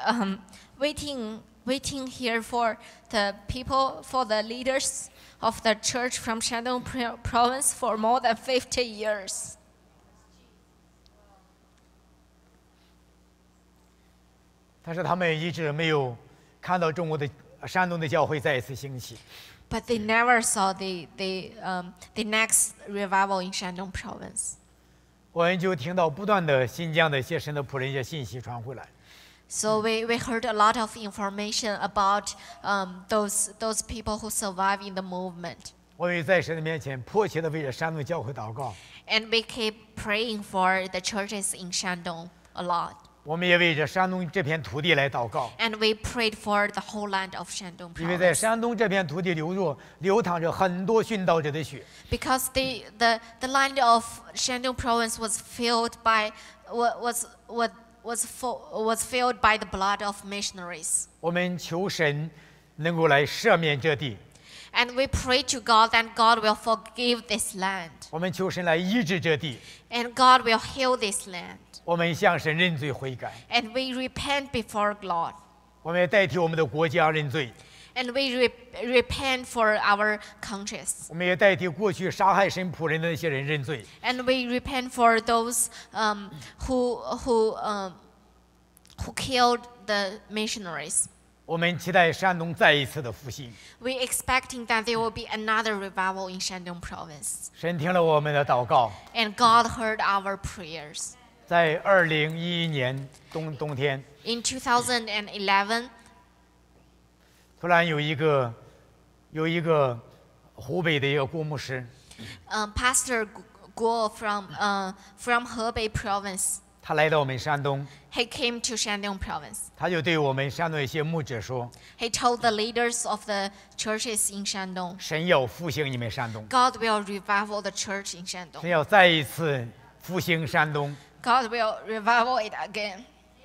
S2: waiting here for the people, for the leaders of the church from Shandong province for more than 50 years.
S1: 但是他们一直没有看到中国的山东的教会再一次兴起。
S2: But they never saw the next revival in Shandong province.
S1: 我们就听到不断的新疆的一些神的仆人一些信息传回来，
S2: So we heard a lot of information about those people who survived in the movement.
S1: 我们在神的面前迫切的为着山东教会祷告，
S2: And we keep praying for the churches in Shandong a lot.
S1: 我们也为着山东这片土地来祷告，
S2: And we prayed for the whole land of Shandong
S1: 因为在
S2: province.
S1: 山东这片土地流淌着很多殉道者的血，
S2: Because the land of Shandong province was filled by filled by the blood of missionaries.
S1: 我们求神能够来赦免这地，
S2: And we pray to God that God will forgive this land.
S1: 我们求神来医治这地，
S2: And God will heal this land.
S1: 我们向神认罪悔改，
S2: And we repent before God.
S1: 我们也代替我们的国家认罪，
S2: And we repent for our conscience.
S1: 我们也代替过去杀害神仆人的那些人认罪。
S2: And we repent for those who killed the missionaries.
S1: 我们期待山东再一次的复兴。
S2: We expecting that there will be another revival in Shandong province.
S1: 神听了我们的祷告，
S2: And God heard our prayers.
S1: 在2011年冬天，
S2: In 2011,
S1: 突然有一个湖北的一个郭牧师，
S2: Pastor Guo from Hebei province,
S1: 他来到我们山东，
S2: he came to Shandong province.
S1: 他就对我们山东一些牧者说
S2: He told the leaders of the churches in Shandong,：“
S1: 神要复兴你们山东，
S2: God will revival the church in
S1: 神
S2: Shandong.
S1: 要再一次复兴山东。
S2: God will revival it again.”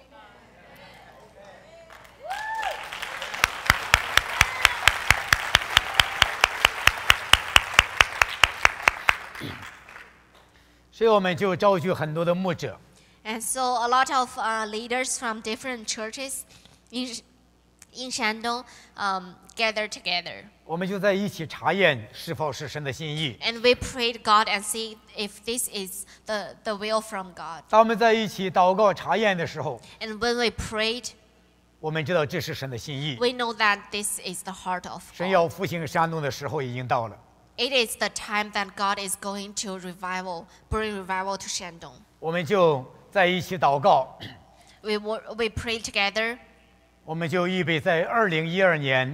S1: 所以我们就召集很多的牧者，
S2: And so a lot of leaders from different churches in Shandong gathered together.
S1: 我们就在一起查验是否是神的心意。
S2: And we prayed God and see if this is the will from God.
S1: 当我们在一起祷告查验的时候，
S2: And when we prayed,
S1: 我们知道这是神的心意。
S2: we know that this is the heart of
S1: 神
S2: God.
S1: 要复兴山东的时候已经到了。
S2: It is the time that God is going to bring revival to Shandong.
S1: 我们就在一起祷告，
S2: We prayed together.
S1: 我们就预备在2012年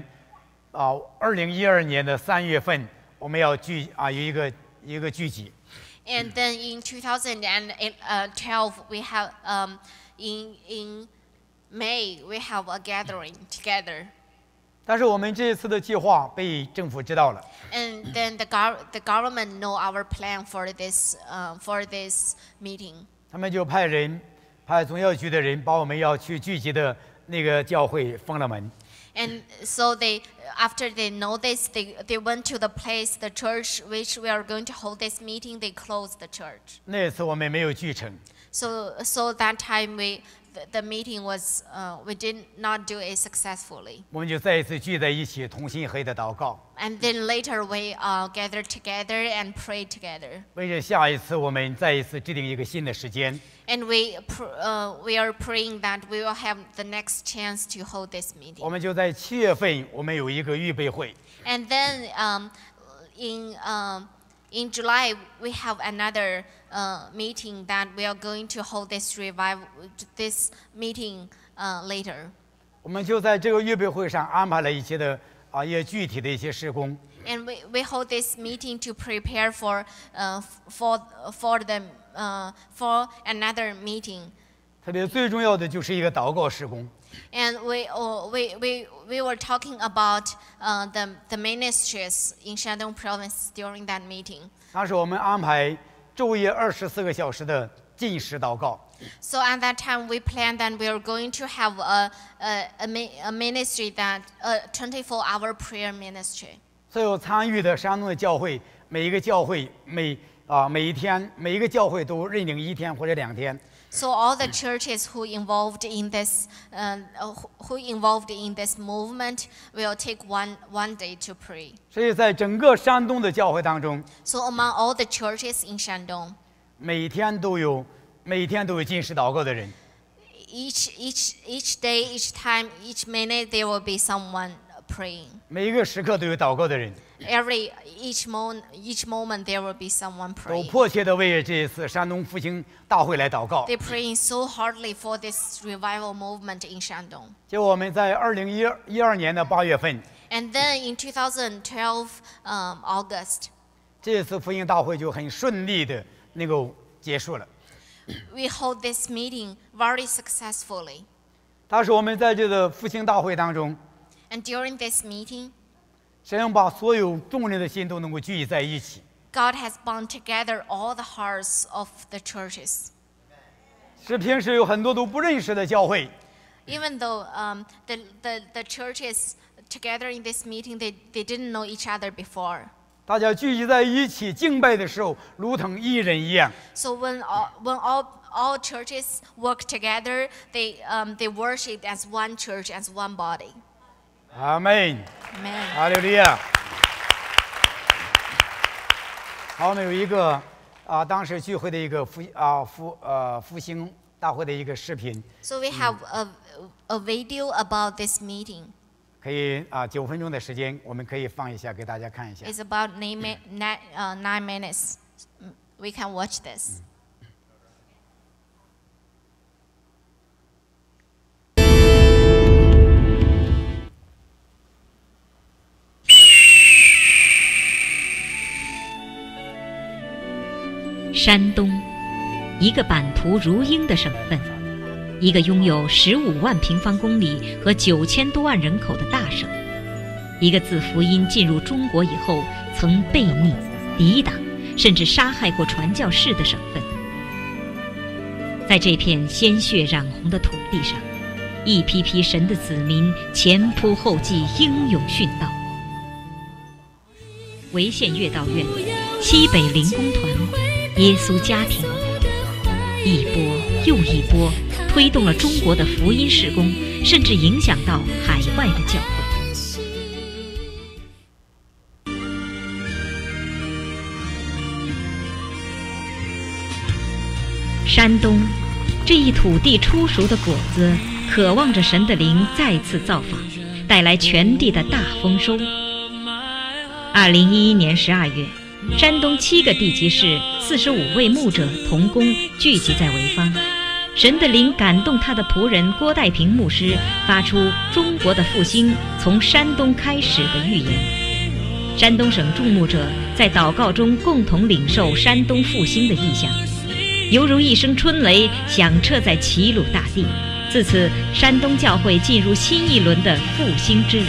S1: 的3月份，我们要有一个聚集。
S2: And then in 2012, we have in May we have a gathering together.
S1: 但是我们这一次的计划被政府知道了，
S2: And then the government know our plan for this meeting.
S1: 他们就派总要局的人把我们要去聚集的那个教会封了门。
S2: And so after they know this, they went to the place, the church which we are going to hold this meeting. They closed the church.
S1: 那次我们没有聚成，
S2: So that time the meeting was we did not do it successfully.
S1: 我们就再一次聚在一起，同心合意的祷告，
S2: And then later we gathered together and prayed together.
S1: 为着下一次我们再一次制定一个新的时间。
S2: And we are praying that we will have the next chance to hold this
S1: 我
S2: meeting.
S1: 们就在7月份，我们有一个预备会，
S2: And then in July we have another meeting that we are going to hold this meeting later.
S1: 我们就在这个预备会上安排了一些的一些具体的一些事工。
S2: And we hold this meeting to prepare for another meeting.
S1: 特别最重要的就是一个祷告事工。
S2: And we were talking about the ministries in Shandong province during that meeting.
S1: 当时我们安排昼夜24个小时的禁食祷告。
S2: So at that time we planned that we are going to have a ministry that 24-hour prayer ministry.
S1: 所有参与的山东的教会，每一个教会每一个教会都认领1天或者2天。
S2: So all the churches who involved in this movement will take one day to pray.
S1: 所以在整个山东的教会当中，
S2: So among all the churches in Shandong,
S1: 每天都有禁食祷告的人。
S2: each day, each time, each minute there will be someone praying.
S1: 每一个时刻都有祷告的人，
S2: Each moment there will be someone
S1: 都
S2: praying.
S1: 迫切的为这一次山东复兴大会来祷告。
S2: They're praying so hardly for this revival movement in Shandong.
S1: 就我们在2012年的8月份，
S2: And then in 2012 August,
S1: 这次复兴大会就很顺利的能够结束了。
S2: we hold this meeting very successfully.
S1: 但是我们在这个复兴大会当中，
S2: And during this meeting,
S1: 神把所有众人的心都能够聚集在一起。
S2: God has bound together all the hearts of the churches.
S1: 是平时有很多都不认识的教会，
S2: Even though the churches together in this meeting, they didn't know each other before.
S1: 大家聚集在一起敬拜的时候，如同一人一样。
S2: So when all churches work together, they worship as one church, as one body.
S1: 阿门。
S2: Amen.
S1: 哈利路亚。好，我们有一个当时聚会的一个复兴大会的一个视频，
S2: So we have a video about this meeting.
S1: 可以9分钟的时间，我们可以放一下给大家看一下。
S2: It's about 9 minutes. We can watch this.
S3: 山东，一个版图如鹰的省份，一个拥有15万平方公里和9000多万人口的大省，一个自福音进入中国以后曾悖逆、抵挡，甚至杀害过传教士的省份。在这片鲜血染红的土地上，一批批神的子民前仆后继，英勇殉道。潍县乐道院、西北灵工团、耶稣家庭，一波又一波推动了中国的福音事工，甚至影响到海外的教会。山东这一土地初熟的果子，渴望着神的灵再次造访，带来全地的大丰收。2011年12月，山东7个地级市45位牧者同工聚集在潍坊，神的灵感动他的仆人郭代平牧师，发出中国的复兴从山东开始的预言。山东省众牧者在祷告中共同领受山东复兴的意象，犹如一声春雷响彻在齐鲁大地。自此，山东教会进入新一轮的复兴之旅。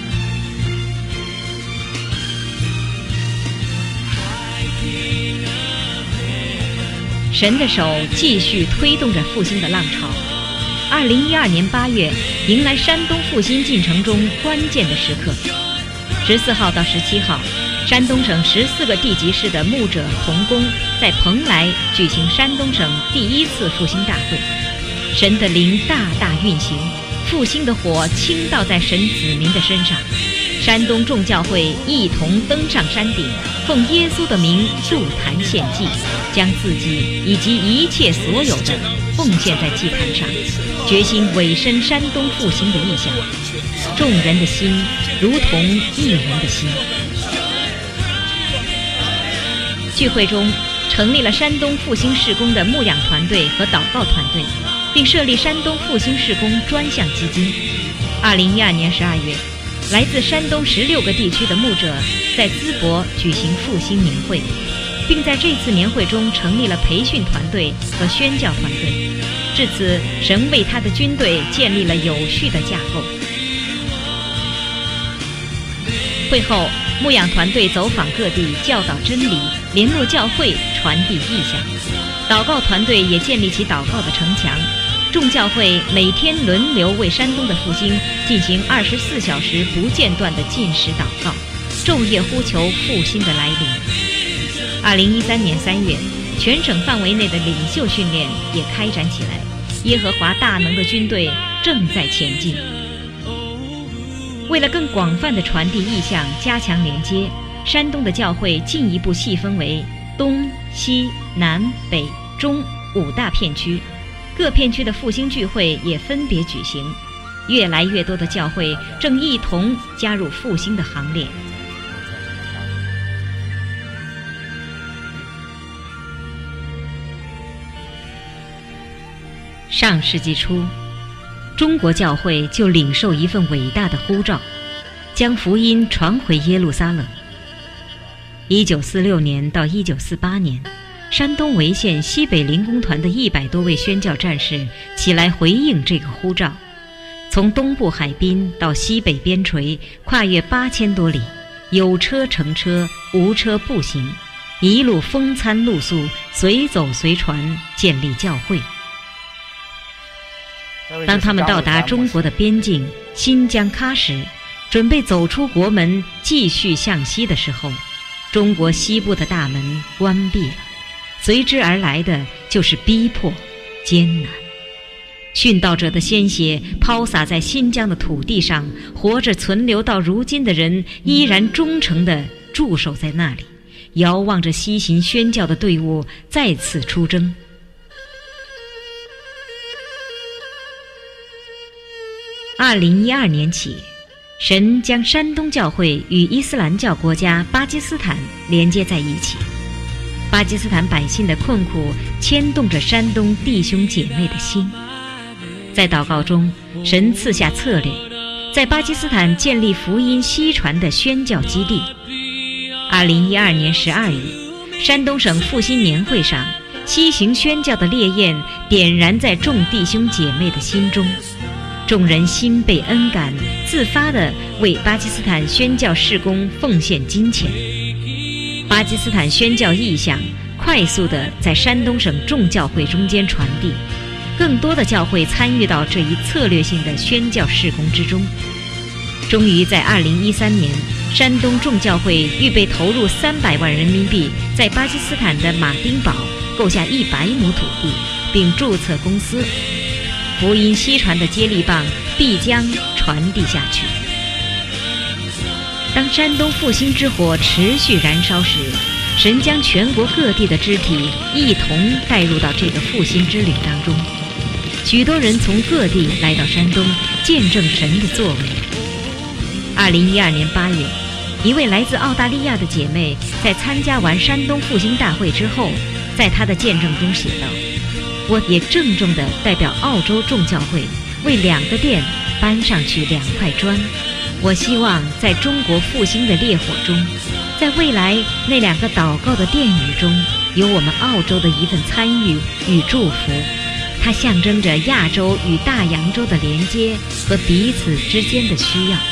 S3: 神的手继续推动着复兴的浪潮。2012年8月，迎来山东复兴进程中关键的时刻。14号到17号，山东省14个地级市的牧者同工在蓬莱举行山东省第1次复兴大会。神的灵大大运行，复兴的火倾倒在神子民的身上。山东众教会一同登上山顶，奉耶稣的名筑坛献祭，将自己以及一切所有的奉献在祭坛上，决心委身山东复兴的意向。众人的心如同一人的心。聚会中成立了山东复兴事工的牧养团队和祷告团队，并设立山东复兴事工专项基金。2012年12月，来自山东16个地区的牧者在淄博举行复兴年会，并在这次年会中成立了培训团队和宣教团队。至此，神为他的军队建立了有序的架构。会后，牧养团队走访各地，教导真理，联络教会，传递意向。祷告团队也建立起祷告的城墙。众教会每天轮流为山东的复兴进行24小时不间断的禁食祷告，昼夜呼求复兴的来临。2013年3月，全省范围内的领袖训练也开展起来，耶和华大能的军队正在前进。为了更广泛的传递意向，加强连接，山东的教会进一步细分为东西南北中5大片区，各片区的复兴聚会也分别举行。越来越多的教会正一同加入复兴的行列。上世纪初，中国教会就领受一份伟大的呼召，将福音传回耶路撒冷。1946年到1948年，山东潍县西北灵工团的100多位宣教战士起来回应这个呼召，从东部海滨到西北边陲，跨越8000多里，有车乘车，无车步行，一路风餐露宿，随走随传，建立教会。当他们到达中国的边境新疆喀什，准备走出国门继续向西的时候，中国西部的大门关闭了，随之而来的就是逼迫、艰难。 殉道者的鲜血抛洒在新疆的土地上，活着存留到如今的人依然忠诚地驻守在那里，遥望着西行宣教的队伍再次出征。2012年起，神将山东教会与伊斯兰教国家巴基斯坦连接在一起。巴基斯坦百姓的困苦牵动着山东弟兄姐妹的心。在祷告中，神赐下策略，在巴基斯坦建立福音西传的宣教基地。2012年12日，山东省复兴年会上，西行宣教的烈焰点燃在众弟兄姐妹的心中，众人心被恩感，自发地为巴基斯坦宣教事工奉献金钱。巴基斯坦宣教意向快速地在山东省众教会中间传递，更多的教会参与到这一策略性的宣教事工之中。终于在2013年，山东众教会预备投入300万人民币，在巴基斯坦的马丁堡购下100亩土地，并注册公司。福音西传的接力棒必将传递下去。当山东复兴之火持续燃烧时，神将全国各地的肢体一同带入到这个复兴之旅当中。许多人从各地来到山东，见证神的作为。2012年8月，一位来自澳大利亚的姐妹在参加完山东复兴大会之后，在她的见证中写道：我也郑重地代表澳洲众教会为2个店搬上去2块砖。我希望在中国复兴的烈火中，在未来那2个祷告的殿宇中，有我们澳洲的一份参与与祝福。它象征着亚洲与大洋洲的连接和彼此之间的需要。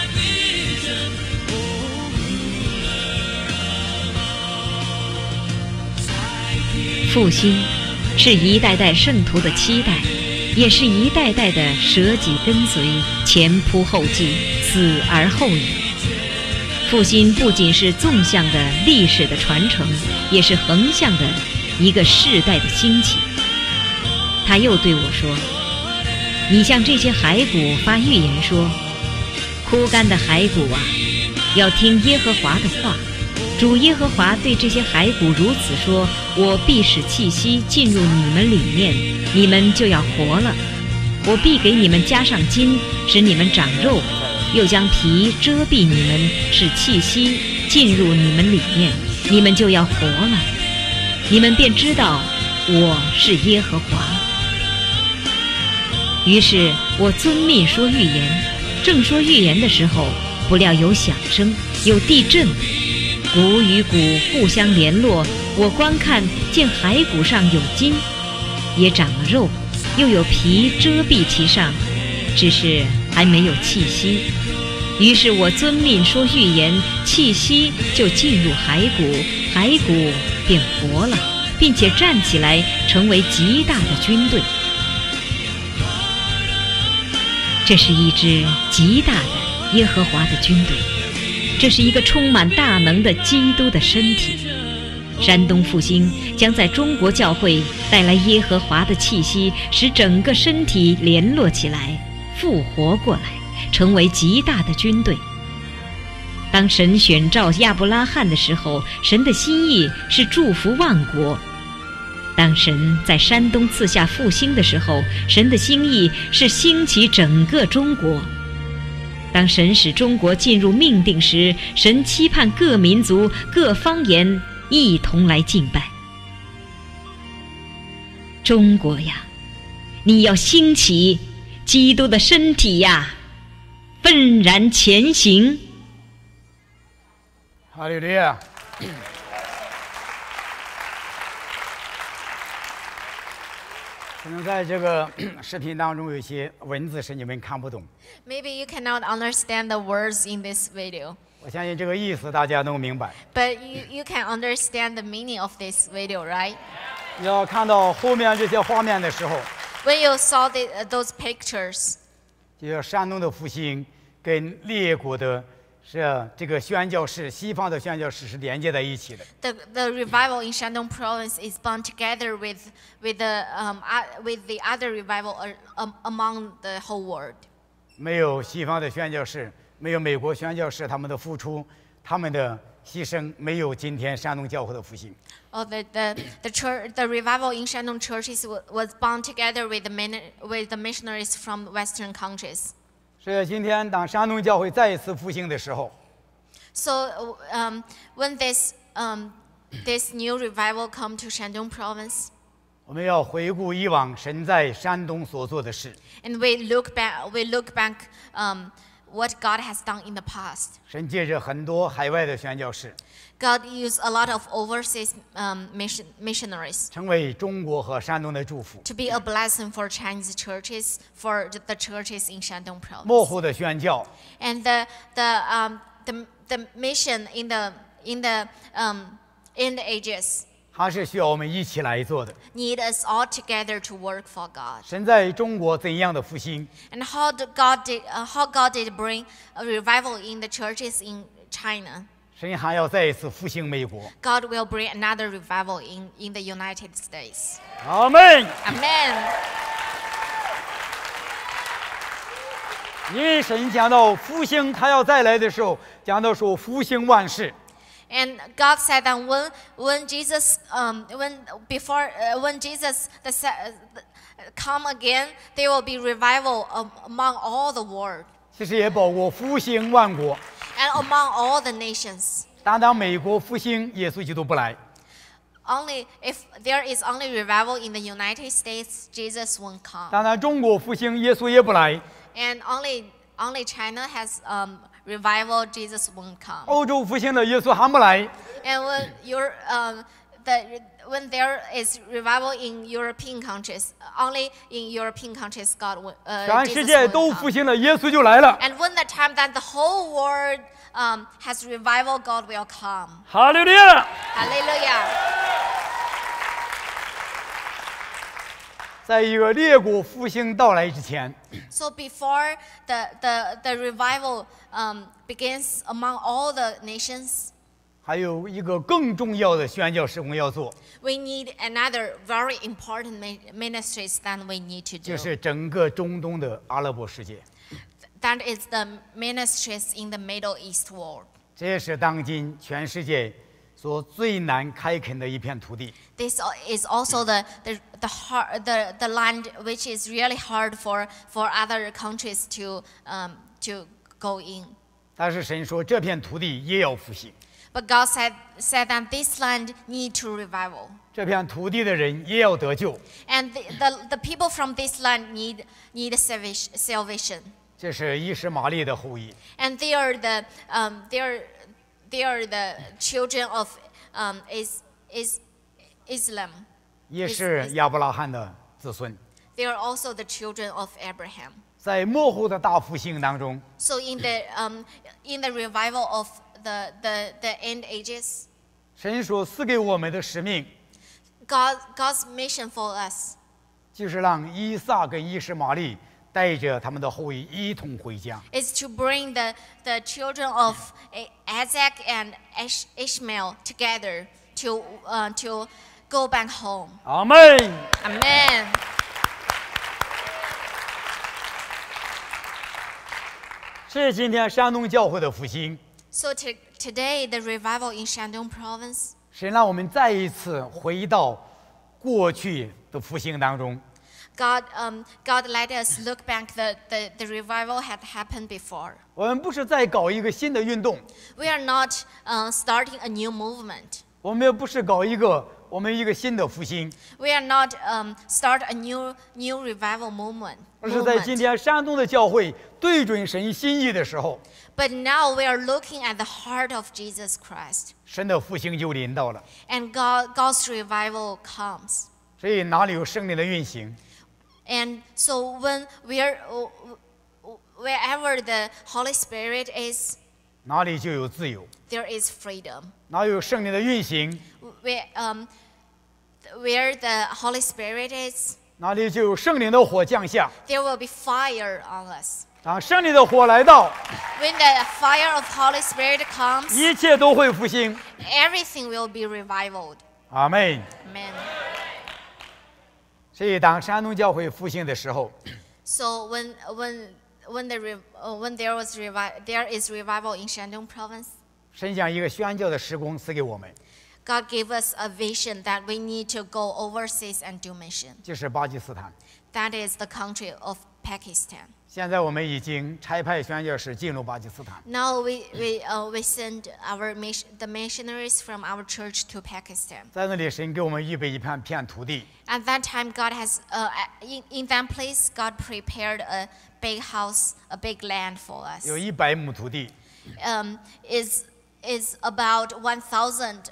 S3: 复兴是一代代圣徒的期待，也是一代代的舍己跟随，前仆后继，死而后已。复兴不仅是纵向的历史的传承，也是横向的一个世代的兴起。他又对我说：你向这些骸骨发预言说，枯干的骸骨啊，要听耶和华的话。主耶和华对这些骸骨如此说：我必使气息进入你们里面，你们就要活了。我必给你们加上筋，使你们长肉，又将皮遮蔽你们，使气息进入你们里面，你们就要活了。你们便知道我是耶和华。于是我遵命说预言，正说预言的时候，不料有响声，有地震，骨与骨互相联络。我观看见骸骨上有筋，也长了肉，又有皮遮蔽其上，只是还没有气息。于是我遵命说预言，气息就进入骸骨，骸骨便活了，并且站起来，成为极大的军队。这是一支极大的耶和华的军队，这是一个充满大能的基督的身体。山东复兴将在中国教会带来耶和华的气息，使整个身体联络起来，复活过来，成为极大的军队。当神选召亚伯拉罕的时候，神的心意是祝福万国。当神在山东赐下复兴的时候，神的心意是兴起整个中国。当神使中国进入命定时，神期盼各民族、各方言一同来敬拜。中国呀，你要兴起，基督的身体呀，愤然前行。
S1: 哈利路亚。可能在这个视频当中有一些文字是你们看不懂，
S2: Maybe you cannot understand the words in this video,
S1: 我相信这个意思大家能明白。
S2: but you can understand the meaning of this video, right?
S1: 要看到后面这些画面的时候，
S2: When you saw those pictures,
S1: 就是山东的复兴跟列国的是啊，这个宣教士，西方的宣教士是连接在一起的。
S2: The revival in Shandong province is bound together with the other revival among the whole world.
S1: 没有西方的宣教士，没有美国宣教士，他们的付出，他们的牺牲，没有今天山东教会的复兴。
S2: Oh, the revival in Shandong churches was bound together with the missionaries from Western countries.
S1: 所以今天当山东教会再一次复兴的时候，
S2: So when this new revival come to Shandong province,
S1: 我们要回顾以往神在山东所做的事。
S2: and we look back what God has done in the past.
S1: 神借着很多海外的宣教士，
S2: God used a lot of overseas missionaries
S1: 成为中国和山东的祝福。
S2: to be a blessing for Chinese churches, for the churches in Shandong
S1: 幕
S2: province.
S1: 后的宣教，
S2: And the mission in the ages
S1: 它是需要我们一起来做的。
S2: need us all together to work for God.
S1: 神在中国怎样的复兴，
S2: And how God did bring a revival in the churches in China.
S1: 神还要再一次复兴美国。
S2: God will bring another revival in the United States.
S1: 阿门。
S2: Amen.
S1: 因为神讲到复兴，他要再来的时候，讲到说复兴万事。
S2: And God said that when Jesus come again, there will be revival among all the world
S1: 其实也包括复兴万国。
S2: and among all the nations.
S1: 当美国复兴，耶稣基督不来；
S2: Only if there is only revival in the United States, Jesus won't come.
S1: 当中国复兴，耶稣也不来；
S2: And only China has revival, Jesus won't come.
S1: 欧洲复兴了，耶稣还不来。
S2: And when there is revival in European countries, only in European countries God will
S1: 全世
S2: Jesus
S1: 界
S2: will
S1: 都
S2: come.
S1: 复兴了，耶稣就来了。
S2: And when the time that the whole world has revival, God will come.
S1: 哈利路亚！
S2: Hallelujah.
S1: 在一个列国复兴到来之前，
S2: So before the revival begins among all the nations,
S1: 还有一个更重要的宣教事工要做，
S2: we need another very important ministries that we need to
S1: 就
S2: do.
S1: 是整个中东的阿拉伯世界。
S2: That is the ministries in the Middle East world.
S1: 这也是当今全世界所最难开垦的一片土地。
S2: This is also the land which is really hard for other countries to go in.
S1: 但是神说，这片土地也要复兴，
S2: But God said that this land need to revival,
S1: 这片土地的人也要得救。
S2: and the people from this land need salvation.
S1: 这是以实玛利的后裔，
S2: And they are the children of Islam.
S1: 也是亚伯拉罕的子孙。
S2: They are also the children of Abraham.
S1: 在幕后的大复兴当中，
S2: So in the revival of the end ages,
S1: 神所赐给我们的使命，
S2: God's mission for us
S1: 就是让以撒跟以实玛利带着他们的后裔一同回家。
S2: is to bring the children of Isaac and Ishmael together to go back home.
S1: 阿门。
S2: Amen.
S1: 这是今天山东教会的复兴，
S2: So today, the revival in Shandong province,
S1: 神让我们再一次回到过去的复兴当中。
S2: God let us look back the revival had happened before.
S1: 我们不是在搞一个新的运动，
S2: We are not starting a new movement.
S1: 我们也不是搞一个新的复兴，
S2: We are not start a new revival movement.
S1: 而是在今天山东的教会对准神心意的时候，
S2: But now we are looking at the heart of Jesus Christ,
S1: 神的复兴就临到了。
S2: and God's revival comes.
S1: 所以哪里有圣灵的运行，
S2: And so when wherever the Holy Spirit is,
S1: 哪里就有自由；
S2: there is freedom.
S1: 哪有圣灵的运行，
S2: Where the Holy Spirit is,
S1: 哪里就有圣灵的火降下。
S2: there will be fire on us.
S1: 当圣灵的火来到，
S2: when the fire of Holy Spirit comes,
S1: 一切都会复兴。
S2: everything will be revived.
S1: 阿门。
S2: Amen.
S1: 所以，当山东教会复兴的时候，
S2: So when there is revival in Shandong province,
S1: 神将一个宣教的时工赐给我们，
S2: God gave us a vision that we need to go overseas and do mission.
S1: 就是巴基斯坦。
S2: That is the country of Pakistan.
S1: 现在我们已经差派宣教士进入巴基斯坦。
S2: Now we send the missionaries from our church to Pakistan.
S1: 在那里，神给我们预备一片土地，
S2: At that time, God has in that place, God prepared a big house, a big land for us.
S1: 有100亩土地，
S2: Is about 1,000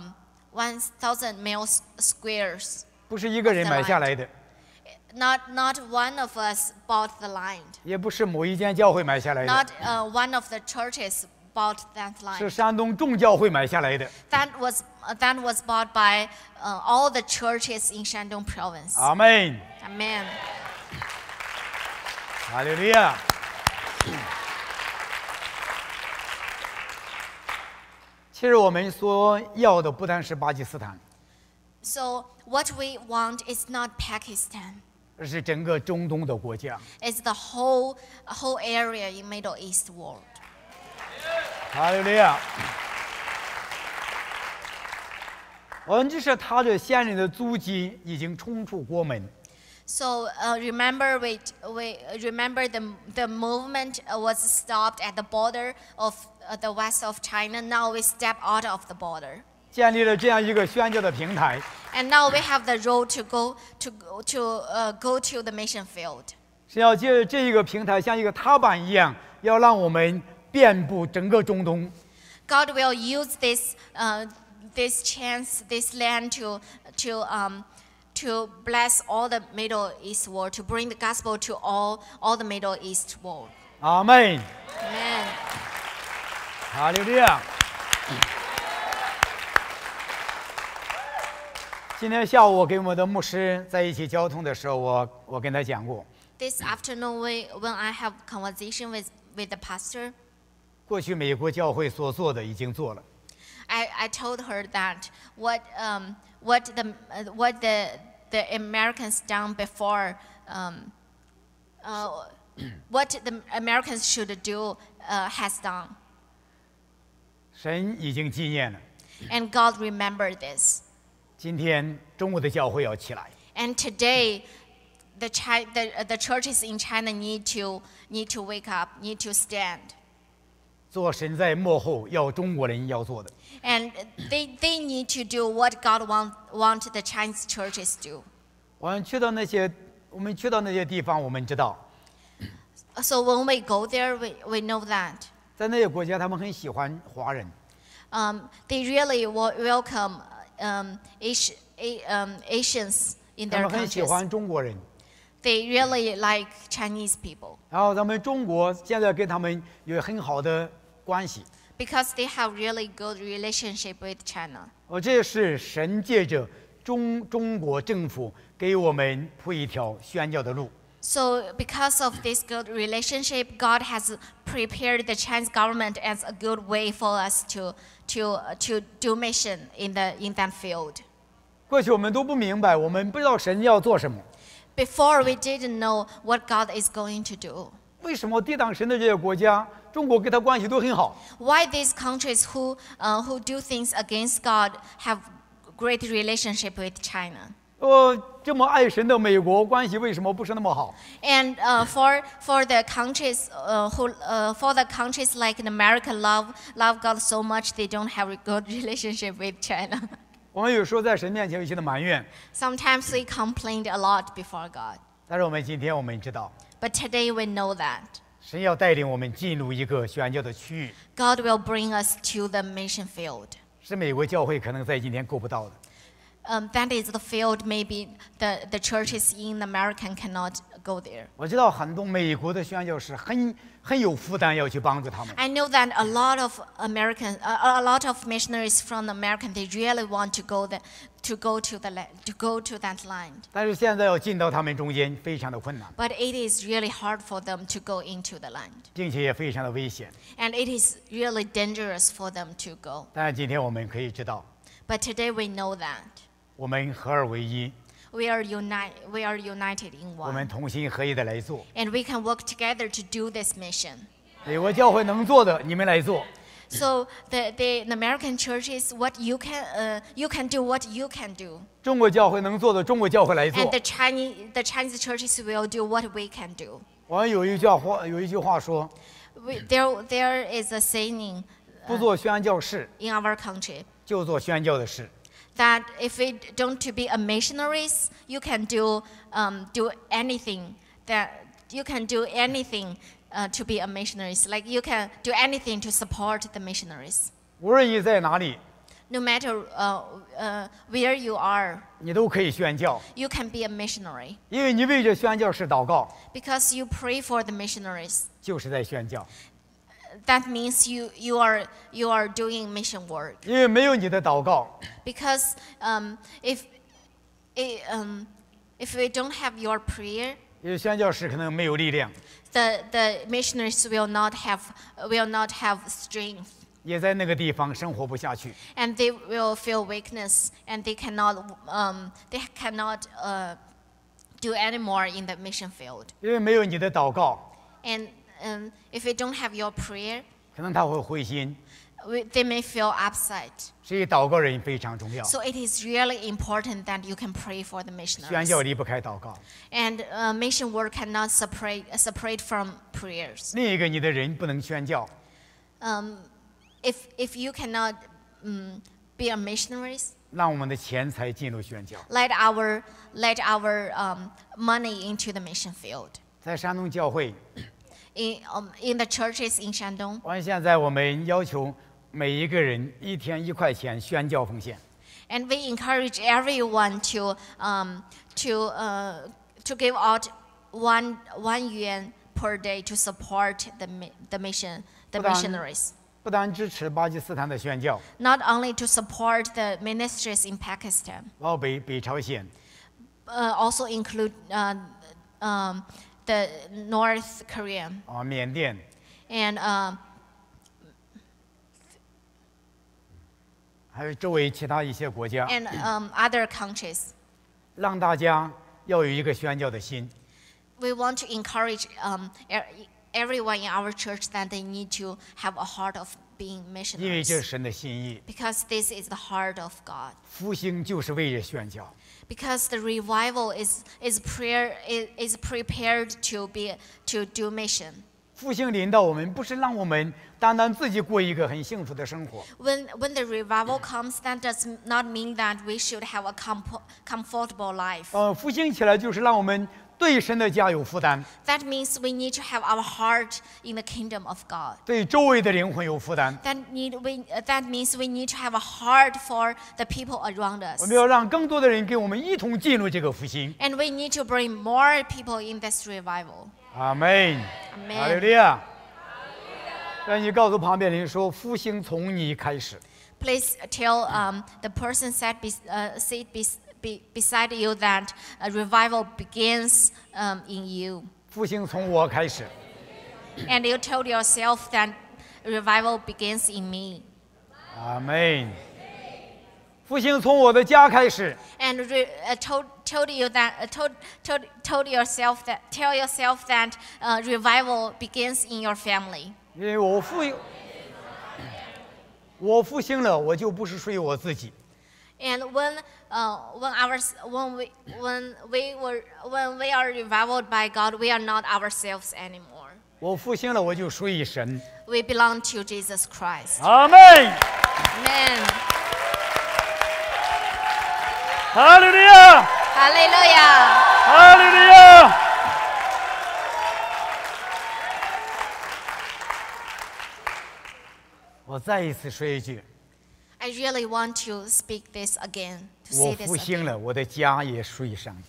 S2: mile squares.
S1: 不是一个人买下来的，
S2: Not one of us bought the land.
S1: 也不是某一间教会买下来的，
S2: Not one of the churches bought that
S1: 是
S2: land.
S1: 山东众教会买下来的。
S2: That was bought by all the churches in Shandong province.
S1: 阿门，
S2: Amen.
S1: 哈利路亚。其实我们所要的不单是巴基斯坦，
S2: So what we want is not Pakistan.
S1: 而是整个中东的国家。
S2: It's the whole area in Middle East world.
S1: 哈利路亚。我们这是他的先人的足迹已经冲出国门，
S2: So remember the movement was stopped at the border of the west of China. Now we step out of the border,
S1: 建立了这样一个宣教的平台。
S2: and now we have the road to go to the mission field.
S1: 是要借这一个平台，像一个踏板一样，要让我们遍布整个中东。
S2: God will use this chance, this land to bless all the Middle East world, to bring the gospel to all the Middle East world.
S1: 阿门，
S2: Amen.
S1: 哈利路亚。今天下午我跟我们的牧师在一起交通的时候，我跟他讲过，
S2: This afternoon, when I have conversation with the pastor,
S1: 过去美国教会所做的已经做了，
S2: I told her that what the Americans done before, what the Americans should do has done,
S1: 神已经纪念了。
S2: and God remembered this.
S1: 今天中国的教会要起来，
S2: And today, the churches in China need to wake up, need to stand,
S1: 做神在幕后要中国人要做的。
S2: and they need to do what God want the Chinese churches do.
S1: 我们去到那些地方，我们知道，
S2: So when we go there, we know that
S1: 在那些国家，他们很喜欢华人，
S2: they really welcome Asians in
S1: 他
S2: their
S1: 们很喜
S2: countries.
S1: 欢中国人。
S2: They really like Chinese people
S1: 然后咱们中国现在跟他们有很好的关系，
S2: because they have really good relationship with China.
S1: 这是神借着中国政府给我们铺一条宣教的路。
S2: So because of this good relationship, God has prepared the Chinese government as a good way for us to do mission in that field.
S1: 过去我们都不明白，我们不知道神要做什么，
S2: Before we didn't know what God is going to do.
S1: 为什么抵挡神的这些国家，中国跟他关系都很好？
S2: Why these countries who do things against God have great relationship with China?
S1: 这么爱神的美国关系为什么不是那么好？
S2: And for the countries for the countries like in America love God so much they don't have a good relationship with China.
S1: 我们有时候在神面前有一些的埋怨，
S2: Sometimes we complained a lot before God.
S1: 但是我们今天我们知道，
S2: But today we know that
S1: 神要带领我们进入一个宣教的区域，
S2: God will bring us to the mission field.
S1: 是美国教会可能在今天够不到的。
S2: that is the field. Maybe the churches in America cannot go there.
S1: 我知道很多美国的宣教士很有负担，要去帮助他们。
S2: I know that a lot of a lot of missionaries from America, they really want to go to that land.
S1: 但是现在要进到他们中间非常的困难，
S2: But it is really hard for them to go into the land,
S1: 并且也非常的危险。
S2: and it is really dangerous for them to go.
S1: 但是今天我们可以知道，
S2: But today we know that
S1: 我们合二为一，
S2: we are united in
S1: 我们
S2: one,
S1: 同心合意的来做。
S2: and we can work together to do this mission.
S1: 美国教会能做的，你们来做；
S2: So the American churches, what you can do what you can do,
S1: 中国教会能做的，中国教会来
S2: and
S1: 做。
S2: the Chinese churches will do what we can do.
S1: 我们有一句话说，
S2: There is a saying
S1: 不做宣教士，
S2: in our country
S1: 就做宣教的事。
S2: that if we don't to be a missionaries, you can do anything to be a missionaries. Like you can do anything to support the missionaries.
S1: 无论你在哪里，
S2: No matter where you are,
S1: 你都可以宣教，
S2: you can be a missionary
S1: 因为你为这宣教士祷告，
S2: because you pray for the missionaries.
S1: 就是在宣教。
S2: That means you are doing mission work.
S1: 因为没有你的祷告，
S2: Because if we don't have your prayer,
S1: 因为宣教士可能没有力量，
S2: the missionaries will not have strength,
S1: 也在那个地方生活不下去。
S2: and they will feel weakness, and they cannot do any more in the mission field.
S1: 因为没有你的祷告，
S2: And if we don't have your prayer,
S1: 可能他会灰心。
S2: they may feel upset.
S1: 所以祷告人非常重要，
S2: So it is really important that you can pray for the
S1: 宣
S2: missionaries.
S1: 教离不开祷告。
S2: And mission work cannot separate from prayers.
S1: 另一个，你的人不能宣教，
S2: If you cannot be a missionaries,
S1: 让我们的钱财进入宣教。
S2: let our money into the mission field.
S1: 在山东教会，
S2: In the churches in Shandong,
S1: 现在我们要求每一个人1天1块钱宣教奉献。
S2: and we encourage everyone to give out one yuan per day to support the missionaries.
S1: 不单支持巴基斯坦的宣教，
S2: Not only to support the ministries in Pakistan,
S1: 包括北朝鲜，
S2: also include the North Korea
S1: 缅甸，
S2: and
S1: 还有周围其他一些国家，
S2: other countries.
S1: 让大家要有一个宣教的心。
S2: We want to encourage everyone in our church that they need to have a heart of being
S1: 因为这是
S2: missionaries,
S1: 神的心意，
S2: because this is the heart of God.
S1: 复兴就是为了宣教。
S2: Because the revival is prepared to do mission.
S1: 复兴临到我们，不是让我们单单自己过一个很幸福的生活，
S2: When the revival comes, that does not mean that we should have a comfortable life.
S1: 复兴起来就是让我们对神的家有负担，
S2: That means we need to have our heart in the kingdom of God.
S1: 对周围的灵魂有负担。
S2: That means we need to have a heart for the people around
S1: 我
S2: us.
S1: 们要让更多的人跟我们一同进入这个复兴。
S2: And we need to bring more people in this revival.
S1: 阿门，
S2: Amen
S1: 哈利路亚。让你告诉旁边人说，复兴从你开始。
S2: Please tell the person beside you that a revival begins in you.
S1: 复兴从我开始。
S2: And you told yourself that revival begins in me.
S1: 阿门。复兴从我的家开始。
S2: And tell yourself that revival begins in your family.
S1: 因为我复兴了，我就不是属于我自己。
S2: And when we are reviled by God, we are not ourselves anymore.
S1: 我复兴了，我就属于神。
S2: We belong to Jesus Christ.
S1: 阿门。
S2: Amen.
S1: 哈利路亚，
S2: Hallelujah.
S1: 哈利路亚。我再一次说一句，
S2: I really want to speak this again, to
S1: 我
S2: say this
S1: 复
S2: again.
S1: 兴了，我的家也属于上帝。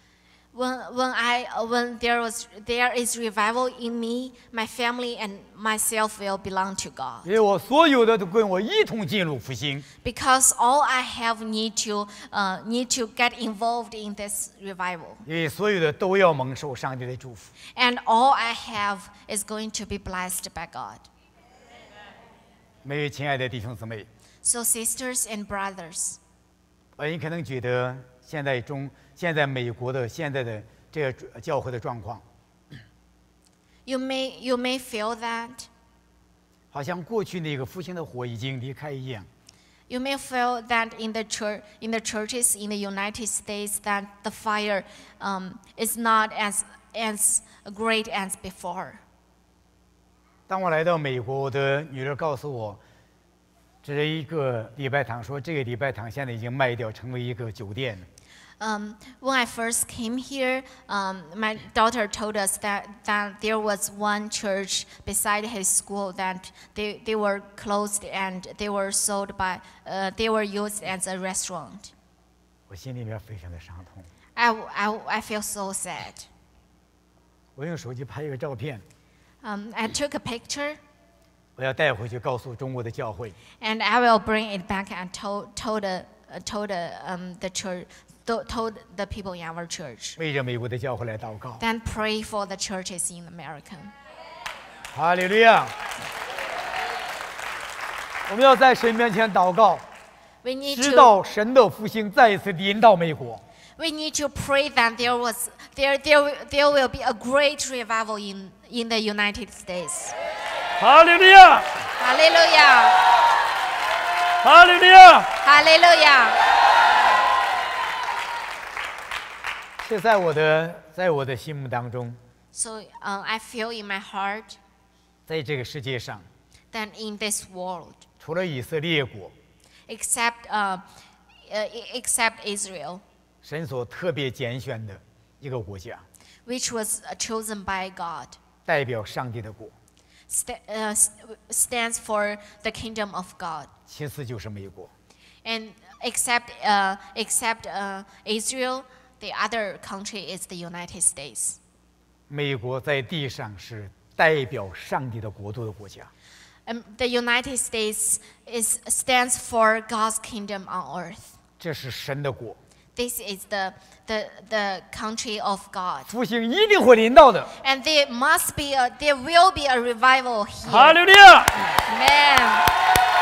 S2: When there is revival in me, my family and myself will belong to God.
S1: 因为我所有的都跟我一同进入复兴。
S2: Because all I have need to get involved in this revival.
S1: 因为所有的都要蒙受上帝的祝福。
S2: And all I have is going to be blessed by God.
S1: 每位亲爱的弟兄姊妹，
S2: So sisters and brothers,
S1: 你可能觉得现在美国的现在的这个教会的状况，
S2: you may feel that.
S1: 好像过去那个复兴的火已经离开一样。
S2: You may feel that in the churches in the United States that the fire is not as great as before.
S1: 当我来到美国，我的女儿告诉我，这是一个礼拜堂，说这个礼拜堂现在已经卖掉，成为一个酒店了。
S2: When I first came here, my daughter told us that there was one church beside his school that they were closed and they were they were used as a restaurant.
S1: 我心里面非常的伤痛。
S2: I feel so sad.
S1: 我用手机拍一个照片，
S2: I took a picture
S1: 我要带回去告诉中国的教会。
S2: and I will bring it back and told the church. Told the people in our church.
S1: 为着美国的教会来祷告。
S2: Then pray for the churches in America.
S1: 哈利路亚！我们要在神面前祷告，
S2: We need
S1: 直
S2: to
S1: 到神的复兴再一次临到美国。
S2: we need to pray that there will be a great revival in the United States.
S1: 哈利路亚！
S2: Hallelujah!
S1: 哈利路亚！
S2: Hallelujah!
S1: 是在我的心目当中，
S2: So I feel in my heart
S1: 在这个世界上，
S2: that in this world,
S1: 除了以色列国，
S2: except Israel,
S1: 神所特别拣选的一个国家，
S2: which was chosen by God,
S1: 代表上帝的国，
S2: stands for the kingdom of God.
S1: 其次就是美国。
S2: And except Israel, the other country is the United States.
S1: 美国在地上是代表上帝的国度的国家。
S2: The United States stands for God's kingdom on earth.
S1: 这是神的国，
S2: This is the country of God.
S1: 复兴一定会临到的。
S2: And there will be a revival
S1: 哈
S2: here.
S1: 利路亚！
S2: Amen.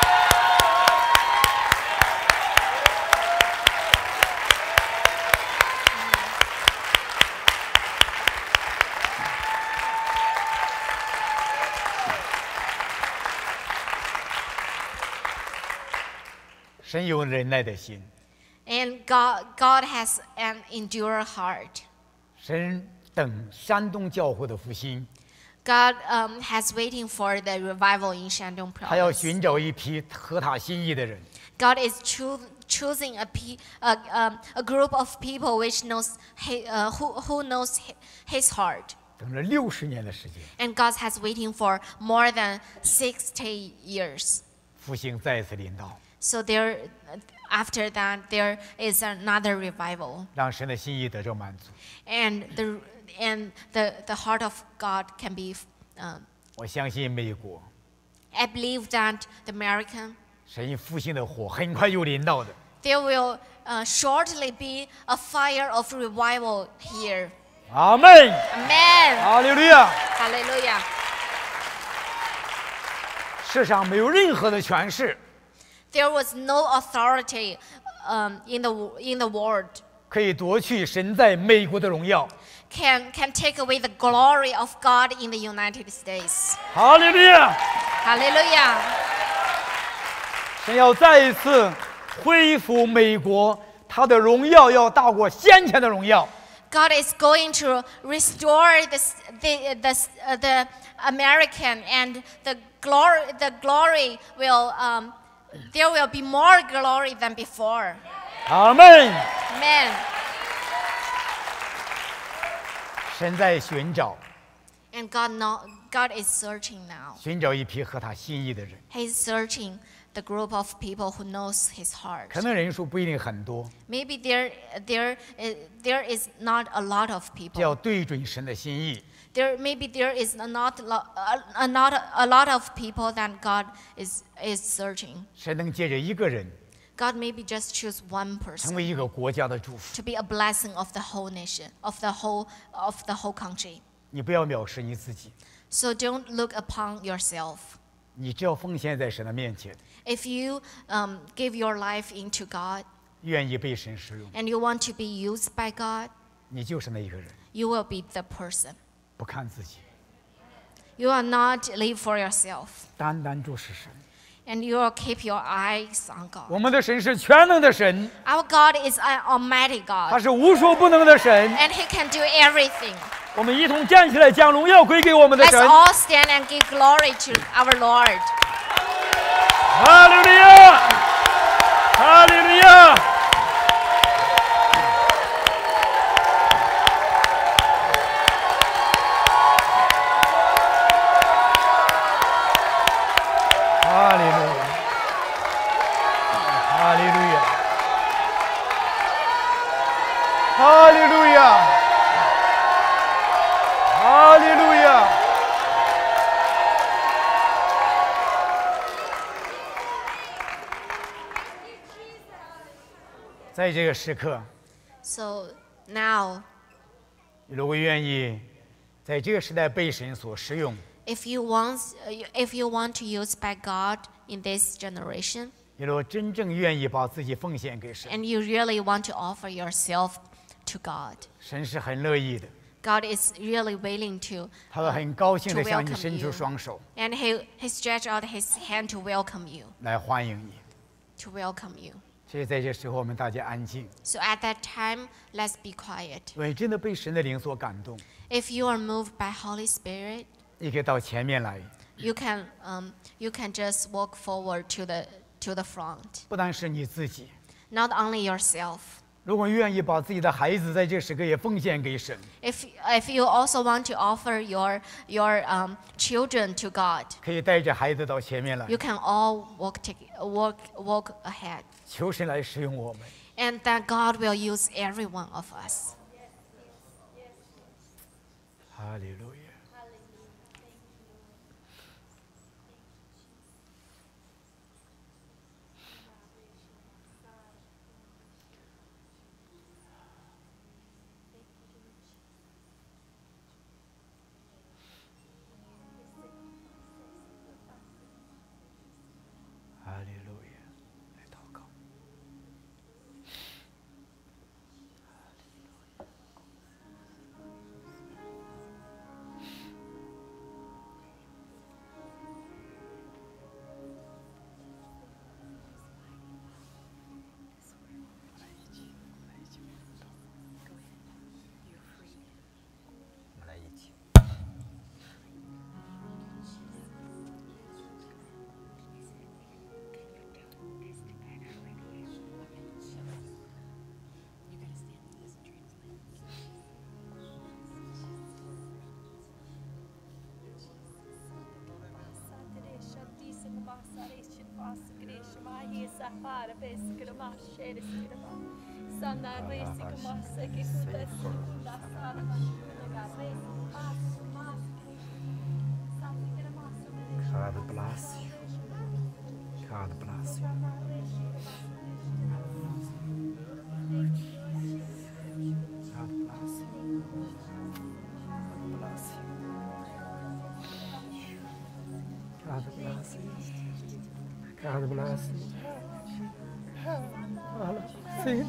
S1: 神有忍耐的心，
S2: And God has an enduring heart.
S1: 神等山东教会的复兴，
S2: God has waiting for the revival in Shandong
S1: 他要
S2: province.
S1: 寻找一批合他心意的人。
S2: God is choosing a group of people which knows who knows His heart.
S1: 等了60年的时间，
S2: And God has waiting for more than 60 years.
S1: 复兴再一次临到，
S2: So after that, there is another revival,
S1: 让神的心意得着满足。
S2: and the heart of God can be.
S1: 我相信美国，
S2: I believe that the American
S1: 神复兴的火很快就临到的。
S2: there will shortly be a fire of revival here.
S1: 阿门！
S2: Amen.
S1: 哈利路亚！
S2: Hallelujah.
S1: 世上没有任何的权势
S2: There was no authority in the world
S1: 可以夺去神在美国的荣耀。
S2: can take away the glory of God in the United States.
S1: 哈利路亚！
S2: Hallelujah.
S1: 神要再一次恢复美国，他的荣耀要大过先前的荣耀。
S2: God is going to restore the American, and the glory will there will be more glory than before.
S1: 阿门！
S2: Amen.
S1: 神在寻找
S2: And God is searching now.
S1: 寻找一批合他心意的人。
S2: He's searching the group of people who knows his heart.
S1: 可能人数不一定很多，
S2: Maybe there is not a lot of
S1: 只
S2: people.
S1: 要对准神的心意，
S2: Maybe there is not a lot of people that God is searching.
S1: 神能借着一个人
S2: God maybe just choose one
S1: 成
S2: person
S1: 为一个国家的祝福。
S2: to be a blessing of the whole nation, of the whole country.
S1: 你不要藐视你自己，
S2: So don't look upon yourself.
S1: 你只要奉献在神的面前，
S2: If you give your life into God
S1: 愿意被神使用，
S2: and you want to be used by God,
S1: 你就是那一个人，
S2: you will be the person.
S1: 不看自己，
S2: You will not live for yourself,
S1: 单单注视神。
S2: and you will keep your eyes on God.
S1: 我们的神是全能的神，
S2: Our God is an almighty
S1: 他
S2: God,
S1: 是无所不能的神。
S2: and He can do everything.
S1: 我们一同站起来，将荣耀归给我们的
S2: Let's
S1: 神。
S2: all stand and give glory to our Lord.
S1: 哈利路亚，哈利路亚。哈利路亚，哈利路亚，哈利路亚，哈利路亚。在这个时刻，
S2: So now,
S1: 如果愿意在这个时代被神所使用，
S2: if you want to use by God in this generation,
S1: 如果真正愿意把自己奉献给神，
S2: and you really want to offer yourself to God,
S1: 神是很乐意的，
S2: God is really willing to,
S1: 他会很高兴的
S2: to
S1: 向你
S2: welcome
S1: 伸出
S2: you.
S1: 双手
S2: And he stretched out his hand to welcome you,
S1: 来欢迎你。
S2: to welcome you.
S1: 所以在这时候，我们大家安静，
S2: So at that time, let's be quiet.
S1: 因为真的被神的灵所感动，
S2: If you are moved by Holy Spirit,
S1: 你可以到前面来。
S2: you can just walk forward to the front.
S1: 不单是你自己，
S2: Not only yourself.
S1: 如果愿意把自己的孩子在这时刻也奉献给神，
S2: If you also want to offer your children to God,
S1: 可以带着孩子到前面来
S2: you，can all walk ahead,
S1: 求神来使用我们。
S2: and that God will use every one of us.
S1: 哈利路亚。哈利路亚，来祷告。我们来一起。God bless you. God bless you. God bless you. God bless you. God bless you. God bless you.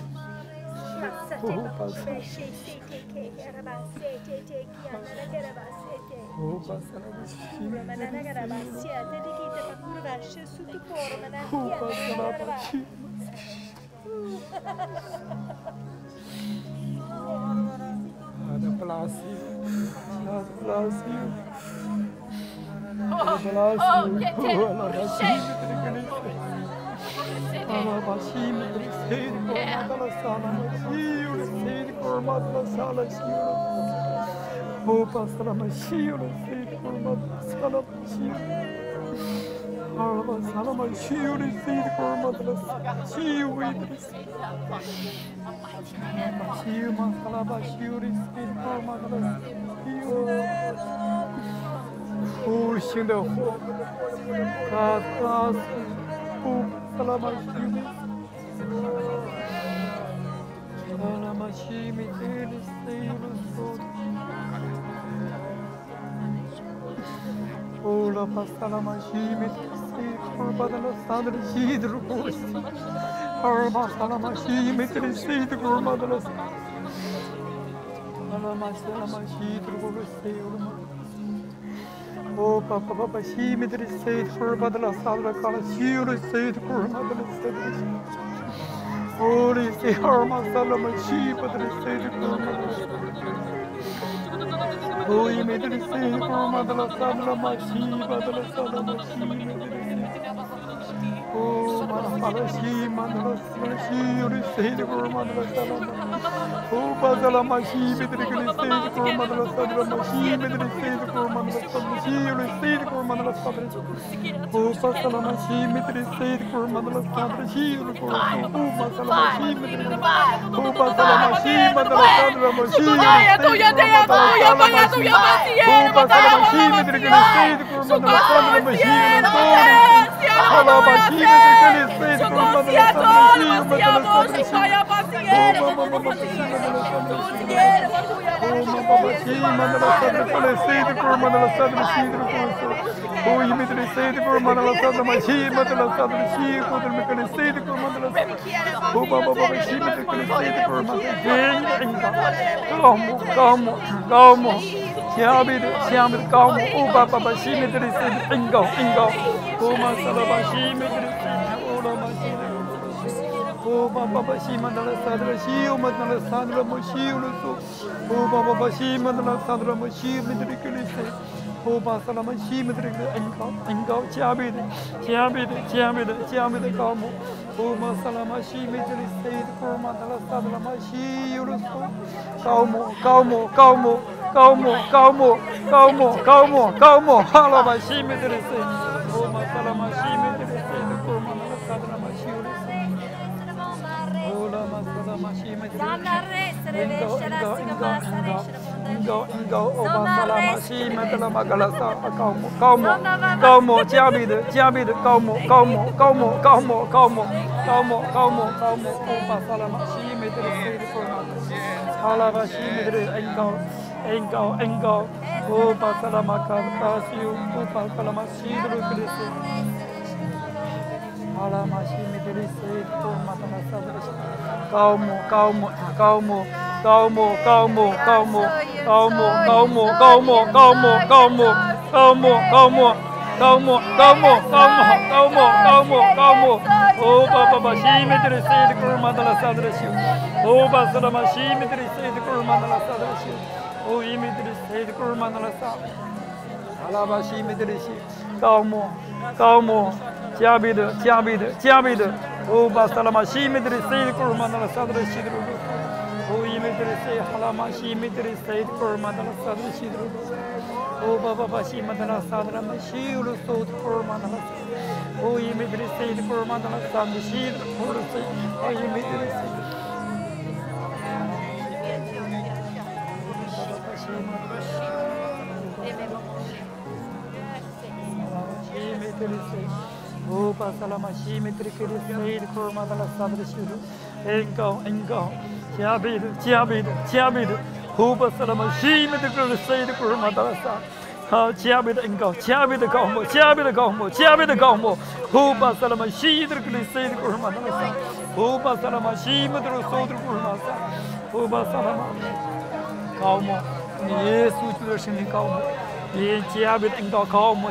S1: God bless you. God bless you. God bless you. Opa salama shiura seed kurma salama shiura. Araba salama shiura seed kurma shiura. Shiura salama shiura seed kurma shiura. 复兴的火，卡卡斯布萨拉玛西米，萨拉玛西米德里塞鲁索，欧拉巴萨拉玛西米德塞库巴德拉萨德里西德鲁库斯，阿尔巴萨拉玛西米德里塞德库马德拉萨，阿拉玛萨拉玛西德鲁库塞乌马。 Oh, Papa, Papa, she made the state for Badala Sadra Kala, she would say the Kurmadala Sadra. Holy say Harma Salama, she but the state of Kurmadala. Oh, he made the state for Madala Sadra, she Badala Sadama, she made the state. Oh, Masala, she Madala Sadra, she would say the Kurmadala Sadama. Oh, Badala, she made the state for Madala Sadra, she made the state for Madala Sadra. Receive for Madala Sabri. Oh, Pasalama, she receive for Madala Sabri. She will go. Oh, Pasalama, she receive. Oh, Pasalama, she Madala Sabra. She will receive. Oh, Pasalama, she receive for Madala Sabra. She will go. Pasalama, she receive for Madala Sabra. She will Oh, you made the state for Manala Sadama, she Madala Sadama, she could make a state for Mandala. Oh, Baba, she made the state for Mandala. Come, Siamid, come, oh, Baba, she made the state, Ingo, oh, Masalaba, she made the state, oh, Baba, she Mandala Sadra, she, Madala Sadra, she, oh, Baba, she Mandala Sadra, she made the state. Oh, Basalama, she made the Ingo, Chiamid, Calmo. Oh, Masalama, she made the state for Mandala Sadama, she, Calmo, Halaba, she made the state. Oh, Masalama, she made the state for Mandala Sadama, she, oh, Masalama, she made the Ingo, oh, Basalama, she made the Magalasa, Calmo, Chiamid, Calmo, oh, Basalama, she made the state for Mandala. Halaba, she made the Ingo, oh, Basalama, Calcasiu, oh, Basalama, she made the Halama, she made the state for Mandala. Calmo. Oh, Baba, she made the state for Mandala Sadra. Oh, Basalama, she made the state for Mandala Sadra. Oh, he made the state for Mandala Sadra. Halaba, she made the state. Calmo. Chiabid. Oh, Basalama, she made the state for Mandala Sadra. Oh, he made the state. Halama, she made the state for Mandala Sadra. Oh, Baba, she Mandala Sadra, she will sort for Mandala. Oh, he made the state for Mandala Sadra. She will say, oh, he made the state. Oh, Pasalama, she made the state for Mandala Sadra. Ingo. Chiabid. Oh, Pasalama, she made the state for Mandala Sadra. Chiabid, Gombo. Oh, Pasalama, she made the state for Mandala Sadra. Oh, Pasalama, she made the state for Mandala Sadra. Oh, Pasalama, Calmo. Yes, we do the Calmo. Chiabid, Ingo, Calmo.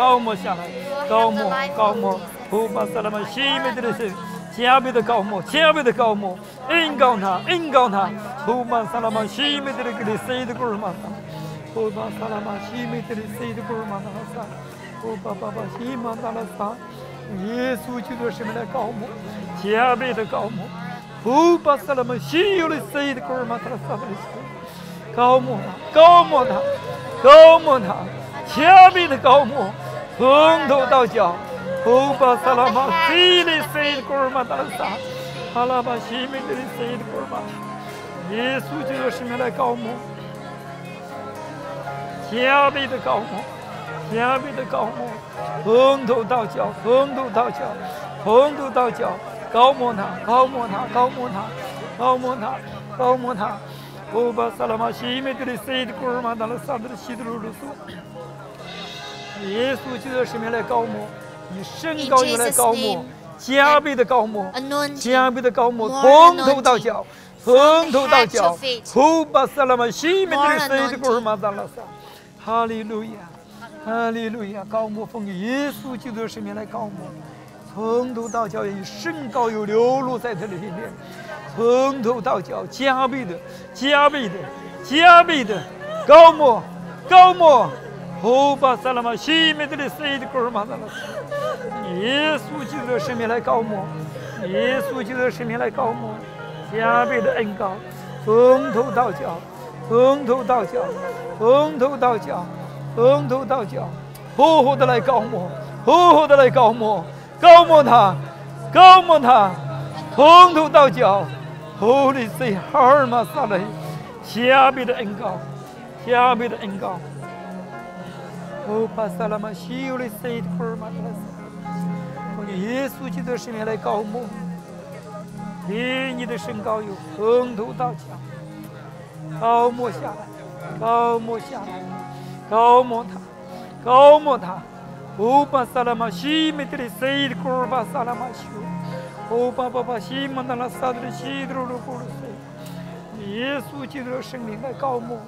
S1: Oh, Pasalama, she made the state. Chiabid, Calmo. Ingona. Oh, Pasalama, she made the state for Mandala. Oh, Basalama, she made the state for Mandala. Oh, Papa, she Mandala. Yes, we do the Calmo. Chiabid, Calmo. Oh, Basalama, she will say the Mandala. 高抹他，高抹他，高抹他，加倍的高抹，从头到脚。欧巴萨拉玛西里塞的古尔玛达拉萨，阿拉巴西米的塞的古尔玛，耶稣基督生命来高抹，加倍的高抹，加倍的高抹，从头到脚，从头到脚，从头到脚，高抹他，高抹他，高抹他，高抹他，高抹他，欧巴萨拉玛西米的塞的古尔玛达拉萨的西的鲁鲁苏，耶稣基督生命来高抹。以身高油来高抹，加倍的高抹，加倍的高抹，从头到脚，从头到脚。呼巴萨拉玛西米的塞的古尔玛达拉萨，哈利路亚，哈利路亚！高抹奉耶稣基督的生命来高抹，从头到脚以身高油流露在这里面，从头到脚加倍的，加倍的，加倍的高抹，高抹。呼巴萨拉玛西米的塞的古尔玛达拉萨，耶稣基督的生命来高抹，耶稣基督的生命来高抹，加倍的恩膏，从头到脚，从头到脚，从头到脚，从头到脚，厚厚的来高抹，厚厚的来高抹，高抹他，高抹他，从头到脚，Holy say 哈尔玛萨雷，加倍的恩膏，加倍的恩膏。哦，巴萨拉玛西尤里塞的库尔玛达拉萨，奉耶稣基督的生命来高抹，以你的身高有从头到脚，高抹下来，高抹下来，高抹他，高抹他。哦，巴萨拉玛西米特里塞的库尔巴萨拉玛西，哦，巴巴巴西曼达拉萨的西德鲁库鲁塞，耶稣基督的生命来高抹。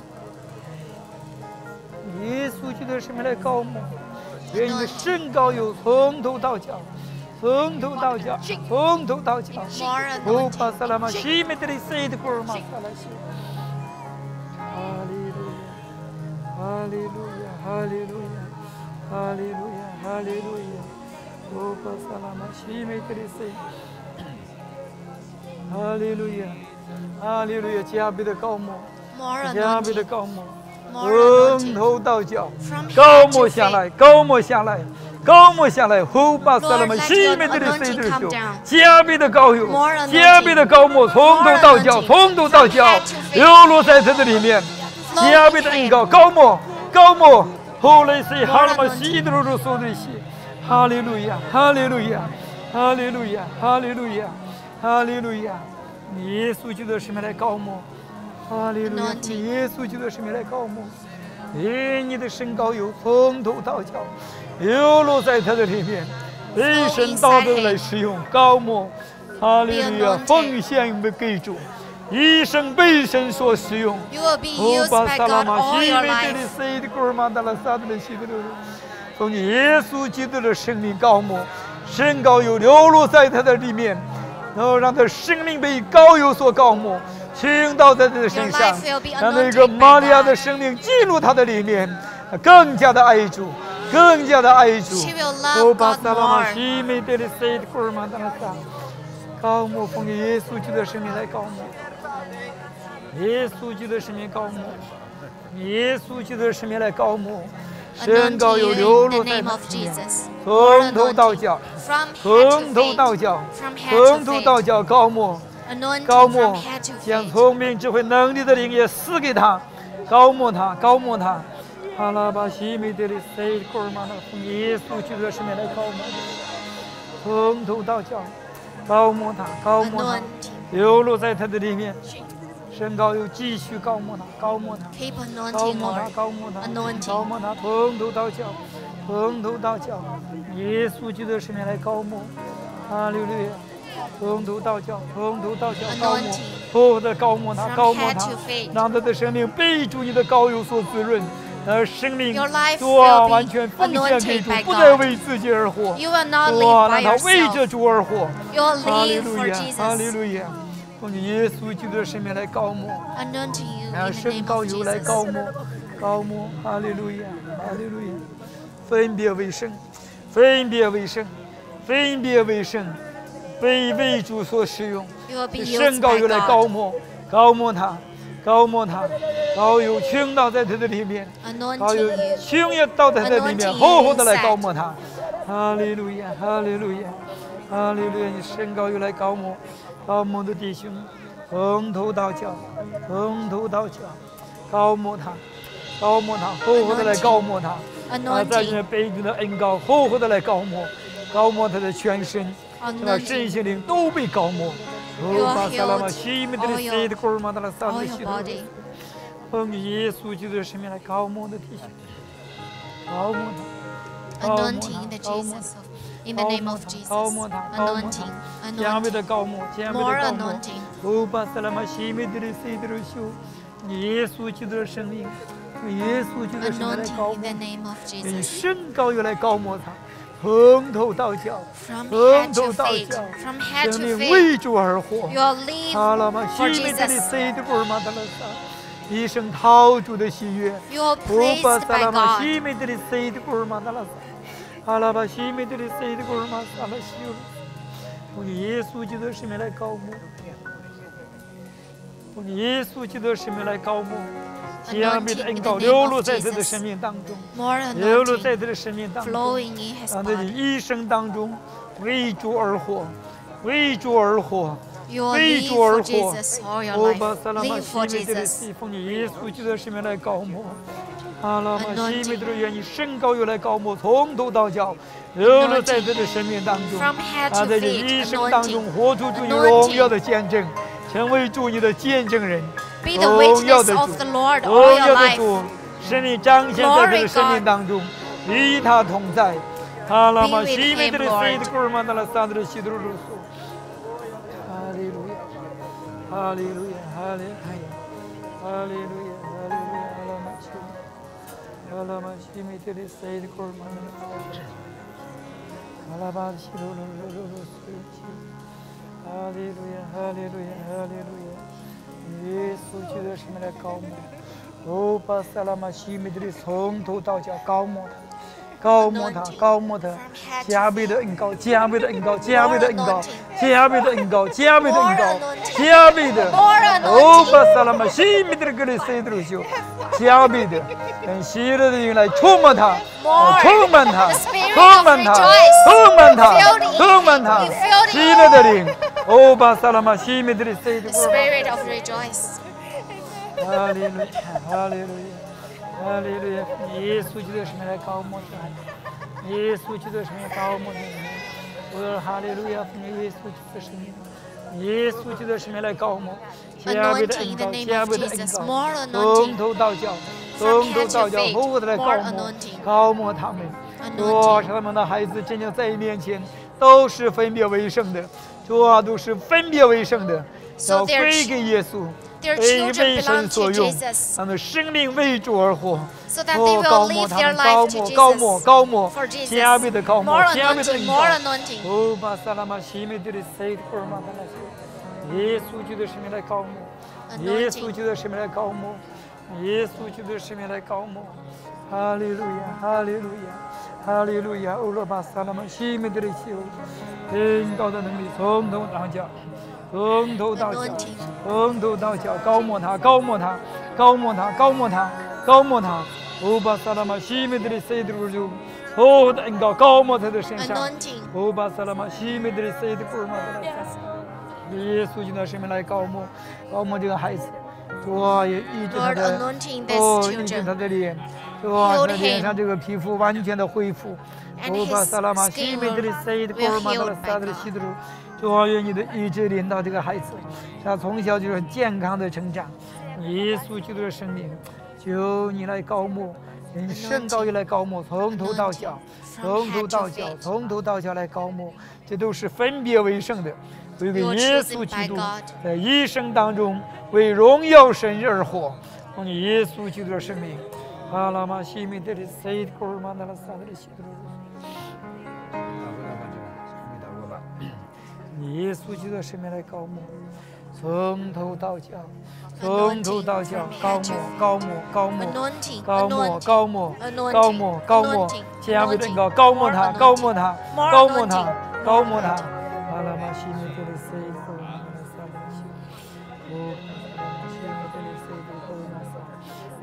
S1: 耶稣基督的生命来高抹，愿你的身高有从头到脚，从头到脚，从头到脚。哦，巴萨拉玛西米特里塞的古尔玛萨拉西，哈利路亚，哈利路亚，哈利路亚，哈利路亚，哈利路亚。哦，巴萨拉玛西米特里塞，哈利路亚，哈利路亚，加倍的高抹，加倍的高抹。从头到脚，高抹下来，高抹下来，高抹下来。呼巴萨拉玛西米特里塞的酒，加倍的高油，加倍的高抹，从头到脚，从头到脚，流露在它的里面，加倍的恩膏，高抹，高抹。后来是哈拉玛西的鲁苏的西，哈利路亚，哈利路亚，哈利路亚，哈利路亚，哈利路亚。耶稣基督的生命来高抹。哈利路亚！耶稣基督的生命来高抹，以你的身高油从头到脚流露在他的里面，被神道德来使用高抹。哈利路亚！奉献给主，一生被神所使用。哦，巴萨拉玛西米特里塞的古尔玛达拉萨的西德鲁，从耶稣基督的生命高抹，身高油流露在他的里面，然后让他生命被高油所高抹。倾倒在他的身上，让那个玛利亚的生命进入他的里面，更加的爱主，更加的爱主。哦，巴萨拉玛西米特里塞的古尔玛达拉萨，高抹奉耶稣基督的生命来高抹，耶稣基督的生命高抹，耶稣基督的生命来高抹，身高有流露在他里面，从头到脚，从头到脚，从头到脚高抹。高抹，将聪明、智慧、能力的灵也赐给他，高抹他，高抹他。哈拉巴西米德里塞古尔玛纳，奉耶稣基督的生命来高抹，从头到脚，高抹他，高抹他，流露在他的里面。身高又继续高抹他，高抹他，高抹他，高抹他，高抹他，从头到脚，从头到脚，耶稣基督的生命来高抹。哈利路亚。从头到脚，从头到脚高抹，厚厚的高抹他，高抹他，让他的生命被主你的膏油所滋润，生命哇完全奉献给主，不再为自己而活，哇让他为着主而活。哈利路亚，哈利路亚，奉耶稣基督的生命来高抹，让圣膏油来高抹，高抹，哈利路亚，哈利路亚，分别为圣，分别为圣，分别为圣。被为主所使用，圣膏油来高抹，高抹他， 高抹他，高有倾倒在他的里面，高有
S2: anointing you,
S1: 倾也倒在他的里面，
S2: anointing
S1: 厚厚的来
S2: inside
S1: 高抹他。哈利路亚，哈利路亚，哈利路亚！你身高又来高抹，高抹的弟兄，从头到脚，从头到脚，高抹他，高抹他，厚厚的来高抹他。在你
S2: anointing,
S1: 杯中的恩膏，厚厚的来高抹，高抹他的全身，把身
S2: anointing
S1: 心灵都被高抹。
S2: You are healed. All your body.
S1: 奉耶稣基督的生命来高抹的弟兄，高抹他，高抹
S2: Anointing in the
S1: 他，高抹
S2: Jesus of, in the name of Jesus.
S1: 高抹他，高抹他，
S2: Anointing,
S1: 加倍
S2: anointing,
S1: 的高抹，加倍
S2: more
S1: 的高抹。
S2: anointing.
S1: 哦，巴萨拉玛西米德的西德的修，耶稣基督的生命，耶稣基督的生命来高
S2: Anointing in
S1: 抹
S2: the，name of
S1: 你
S2: Jesus.
S1: 身高又来高抹他，从头到脚，
S2: From
S1: 从
S2: head
S1: 头
S2: to
S1: 到
S2: feet,
S1: 脚，
S2: from head
S1: 生
S2: to
S1: 命
S2: feet,
S1: 为主而活。
S2: you will live
S1: 阿拉玛
S2: for
S1: 西米德的
S2: Jesus.
S1: 西德古尔玛达拉萨，一生讨主的喜悦。
S2: You are
S1: 哦，巴
S2: pleased
S1: 萨
S2: by
S1: 拉玛
S2: God.
S1: 西米德的西德古尔玛达拉萨，阿拉巴西米德的西德古尔玛萨拉西乌，奉耶稣基督的生命来高抹，奉耶稣基督的生命来高抹，加倍的恩膏流露在他的生命当中，
S2: More
S1: 流露
S2: anointing
S1: 在他的生命当中，
S2: flowing in his
S1: 让他的
S2: body.
S1: 一生当中为主而活，为主而活。
S2: You will
S1: 为
S2: live
S1: 主而
S2: for
S1: 活，
S2: Jesus all your
S1: 哦，
S2: life.
S1: 巴萨拉玛
S2: Live
S1: 西
S2: for
S1: 米德的
S2: Jesus.
S1: 西，奉耶稣基督的生命来高抹。阿拉玛西米德的愿意身高又来高抹，从头到脚流露在他的生命当中。
S2: From head
S1: 他
S2: to
S1: 在这
S2: feet,
S1: 一生当中
S2: anointing.
S1: 活出主你荣耀的见证，成为主你的见证人。
S2: Be the
S1: 荣耀
S2: witness
S1: 的
S2: of
S1: 主
S2: the，Lord
S1: 荣
S2: all
S1: 耀
S2: your
S1: 的
S2: life.
S1: 主，使你彰显在他的生命当中，与他同在。阿拉玛西米德的西的古尔玛达拉萨的西德鲁苏。哈利路亚。 哈利路亚，哈利路亚，哈利路亚，哈利路亚，阿拉玛西，阿拉玛西米特的塞的古尔玛的，阿拉巴西鲁鲁鲁鲁鲁苏西，哈利路亚，哈利路亚，哈利路亚，耶稣基督的生命来高抹，哦，把萨拉玛西米特的从头到脚高抹他。 高抹他，高抹他，加倍的恩膏，加倍的恩膏，加倍的恩膏，加倍的恩膏，加倍的恩膏，加倍的。哦，巴萨拉玛西米德格里塞德鲁修，加倍的，用喜乐的灵来触摸他，充满他，充满他，充满他，充满他，喜乐的灵。哦，巴萨拉玛西米德里塞德
S2: The
S1: 鲁。
S2: spirit of rejoice.
S1: 哈利路亚，哈利路亚。 哈利路亚！耶稣基督的生命来高抹他，耶稣基督的生命高抹他。我说哈利路亚！奉耶稣基督的生命，耶稣基督的生命来高抹，加倍的恩膏，加倍的恩膏，从头到脚，从头到脚，厚厚的来高抹，高抹他们。主啊，使他们的孩子真正在你面前都是分别为圣的，主啊，都是分别为圣的，要归给耶稣。
S2: Their
S1: 为
S2: children
S1: 为
S2: belong
S1: 神所
S2: to
S1: 用，
S2: Jesus,
S1: 他们生命为主而活。
S2: so that they
S1: 哦，高
S2: will
S1: 抹
S2: live
S1: 他
S2: their
S1: 们，高
S2: life to
S1: 抹，高抹，
S2: Jesus.
S1: 高抹
S2: For，Jesus.
S1: 加倍的高抹，
S2: More
S1: 加倍的
S2: anointing,
S1: 恩
S2: more
S1: 膏。
S2: anointing.
S1: 哦，巴萨拉玛西米德的塞的古尔玛达拉西，耶稣基督的生命来高抹，耶稣基督的生命来高抹，耶稣基督的生命来高抹。哈利路亚，哈利路亚，哈利路亚！欧罗巴萨拉玛西米德的修，恩膏的能力从头到脚。 从头到脚，从头到脚，高抹他，高抹他，高抹他，高抹他，高抹他。欧巴萨拉玛西米德的塞德鲁就，厚厚的恩膏高抹他的身上。
S2: Anointing.
S1: 欧巴萨拉玛西米德的塞德古尔玛的拉萨，耶稣基督的生命来高抹，高抹这个孩子，主啊，也医治他
S2: Lord,
S1: 的，
S2: anointing these
S1: 哦，医治他
S2: children.
S1: 的脸，主啊，他
S2: Heal
S1: 的脸
S2: him.
S1: 上这个皮肤完全的恢复。
S2: And
S1: 欧巴
S2: his
S1: 萨拉玛西
S2: skin
S1: 米德的
S2: will,
S1: 塞德古尔
S2: will
S1: 玛的
S2: healed
S1: 拉
S2: by
S1: 萨的
S2: God.
S1: 西德鲁。 主啊，愿你的医治领导这个孩子，他从小就是健康的成长。耶稣基督的生命，求你来高抹，你身高也来高抹，从头到脚，从头到脚，从头到脚来高抹，这都是分别为圣的，为给耶稣基督在一生当中为荣耀神而活。奉耶稣基督的生命，阿拉玛西米德的塞古尔玛达拉萨的西德鲁。 耶稣基督的生命来高抹，从头到脚，从头到脚高抹，高抹，高抹，
S2: Anointing,
S1: 高抹，
S2: anointing,
S1: 高抹，
S2: anointing,
S1: 高抹，高抹，
S2: anointing,
S1: 加倍的
S2: anointing,
S1: 高，高抹
S2: more
S1: 它，
S2: anointing,
S1: 高抹它，
S2: more
S1: 高抹它
S2: anointing,，
S1: 高抹它。阿拉玛西米德的塞古尔玛达拉萨的西，哦，阿拉玛西米德的塞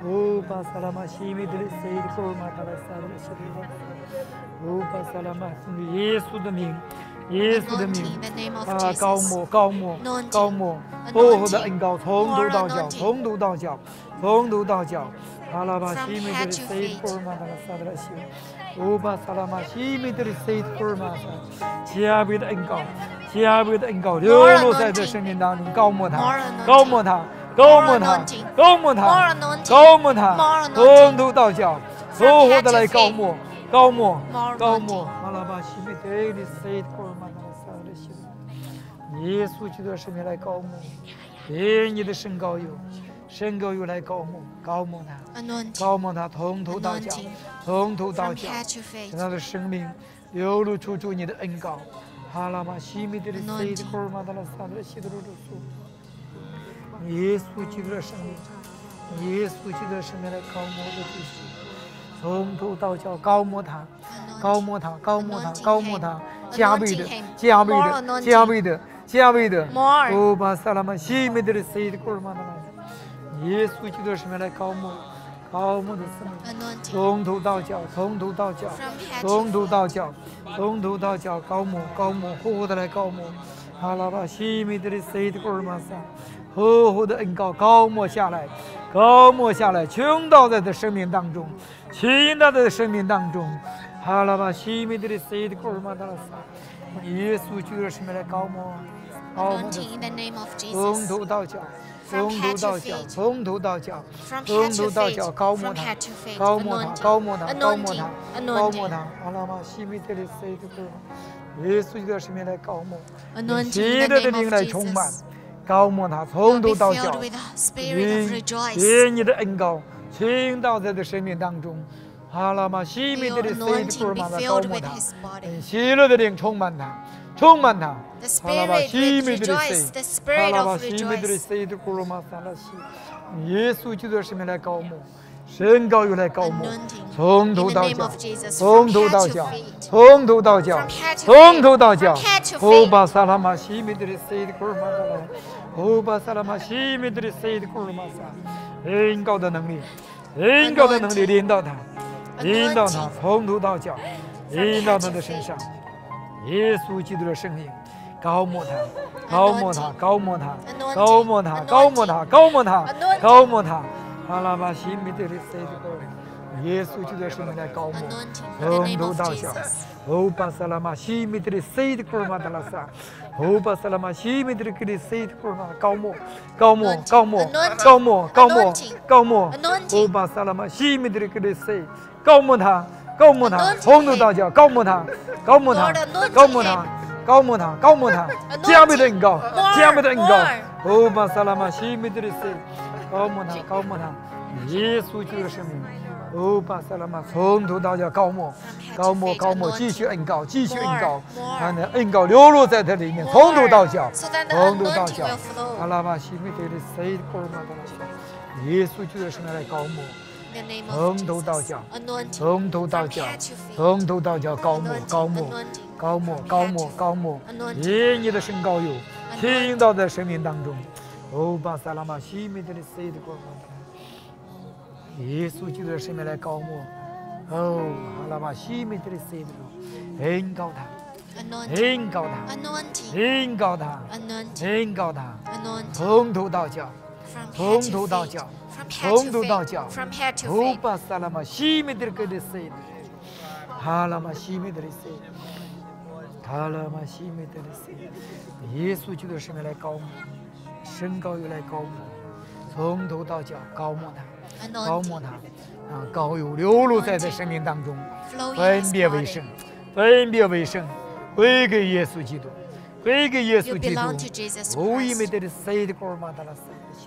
S1: 乌巴萨拉玛西米德里塞的库尔玛达拉萨的西德拉，乌巴萨拉玛奉耶稣的名，耶稣的名
S2: Anointing in the name of
S1: 啊，
S2: Jesus.
S1: 高摩高摩
S2: Anointing.
S1: 高摩，
S2: Anointing.
S1: 厚厚的恩膏从头到脚，
S2: More anointing.
S1: 从头到脚，从头到脚。阿拉巴
S2: From
S1: 西米德
S2: head
S1: 里
S2: to
S1: 塞的
S2: feet.
S1: 库尔玛达拉萨的西德，乌巴萨拉玛西米德里塞的库尔玛萨，加倍的恩膏，加倍的恩膏流露在这生命当中，高摩他
S2: More anointing.
S1: 高摩他高摩他
S2: anointing.
S1: 高摩他
S2: More anointing.
S1: 高摩他
S2: More anointing.
S1: 从头到脚，
S2: From
S1: 厚厚
S2: head
S1: 的
S2: to
S1: 来高
S2: feet.
S1: 摩高摩
S2: More
S1: 高
S2: anointing.
S1: 摩，阿拉巴西米德里塞的库尔玛达拉萨的西德，耶稣基督的生命来高摩，连你的身高有，身高有来高摩高摩他。
S2: Anointing.
S1: 高摩他从头到脚
S2: Anointing，
S1: 从头到
S2: From
S1: 脚，
S2: head to feet.
S1: 让他的生命流露出你的恩膏。哈拉玛西米德里塞的库尔玛达拉萨的西德鲁苏，耶稣基督的生命，耶稣基督的生命来高摩的主席，从头到脚高摩他，高摩他，高摩他，高摩他，加倍的，加倍的，加倍的，加倍的。
S2: More.
S1: 哦，巴萨拉玛西米德里塞的库尔玛达拉萨，耶稣基督的生命来高摩。高摩的生命，
S2: Anointing.
S1: 从头到脚，从头到脚，
S2: From head to
S1: 从头到脚，从头到脚，高摩高摩，厚厚的来高摩，阿拉巴西米德里塞的库尔玛萨，厚厚的恩膏高摩下来，高摩下来，倾倒在他生命当中，倾倒在他生命当中，阿拉巴西米德里塞的库尔玛达拉萨，耶稣基督的生命来高摩，高摩的
S2: Anointing in the name of
S1: 从
S2: Jesus.
S1: 头到脚。
S2: From
S1: 从
S2: head
S1: 头
S2: to
S1: 到脚，
S2: feet.
S1: 从头到脚，
S2: From
S1: 从
S2: head
S1: 头
S2: to
S1: 到脚，
S2: feet.
S1: 高摩
S2: From
S1: 他
S2: head to，feet.
S1: 高摩他，
S2: Anointing.
S1: 高摩他，高摩
S2: Anointing.
S1: 他，
S2: Anointing.
S1: 高摩他，阿拉玛西米特里塞的歌，耶稣基督的生命来高摩，
S2: Anointing
S1: 喜
S2: in
S1: 乐
S2: the
S1: 的
S2: name
S1: 灵
S2: of
S1: 来充满
S2: Jesus.
S1: 高摩他，从
S2: Be
S1: 头到脚
S2: filled，with the spirit of rejoice.
S1: 愿你的恩膏倾倒在这生命当中，阿拉玛西米特里塞的歌
S2: Anointing be
S1: 玛的高
S2: filled
S1: 摩
S2: with
S1: 他
S2: His，body.
S1: 喜乐的灵充满他，充满他。
S2: The
S1: 阿拉巴
S2: spirit
S1: 西
S2: will
S1: 米特里
S2: rejoice. The
S1: 塞，
S2: spirit
S1: 阿拉巴
S2: of
S1: 西米特里
S2: rejoice.
S1: 塞的古罗马萨拉西，耶稣基督的生命来高摩，神高又来高摩，
S2: Anointing
S1: 从头
S2: in the
S1: 到
S2: name
S1: 脚
S2: of，Jesus.
S1: 从
S2: From
S1: 头
S2: head
S1: 到
S2: to
S1: 脚，
S2: feet.
S1: 从头到脚
S2: From head，to
S1: 从头到脚
S2: feet. From head to，
S1: 欧
S2: feet.
S1: 巴萨拉玛西米特里塞的古罗马萨拉，欧巴萨拉玛西米特里塞的古罗马萨，恩高的能力，恩高的能力临到他，临到他，从头到脚，临到他的身上，耶稣基督的生命。高摩他，高摩他，高摩他，高摩他，高摩他，高摩他，高摩他，阿拉巴西米特里塞的歌，耶稣基督的生命来高摩，
S2: Anointing in the
S1: 从
S2: name
S1: 头
S2: of
S1: 到脚
S2: Jesus.，
S1: 欧巴萨拉玛西米特里塞的歌马达拉萨，欧巴萨拉玛西米特里塞的歌马高摩，高摩，高摩，高摩，高摩，高摩，欧巴萨拉玛西米特里塞，高摩他，高摩他，从头到脚，高摩他，高摩他，高摩他。高摩他，高摩他，加倍的恩膏，加倍的恩膏。欧巴萨拉玛西米特里塞，高摩他，高摩他，耶稣基督的生命。欧巴萨拉玛从头到脚高摩，高摩，高摩，继续恩膏，继续恩膏，让那恩膏流露在它里面，从头到脚，从头到脚。阿拉玛西米特里塞，高摩他，耶稣基督的生命来高摩。从头到脚，从头到脚，从头到脚高摩，高摩，高摩，高摩，高摩，耶你的身高有，倾倒在生命当中。欧巴萨拉玛西米特里塞的光芒，耶稣基督的生命来高摩。哦，阿拉玛西米特里塞的，恩高他，恩高他，恩高他，恩高他，从头到脚，从头到脚。从头到脚，欧巴萨拉玛西米特里塞，哈拉玛西米特里塞，哈拉玛西米特里塞，耶稣基督的生命来高摩，身高又来高摩，从头到脚高摩他，高摩他，啊，高有流露在这生命当中，分别为圣，分别为圣，归给耶稣基督，归给耶稣基督，无以米特里塞的高马达拉塞。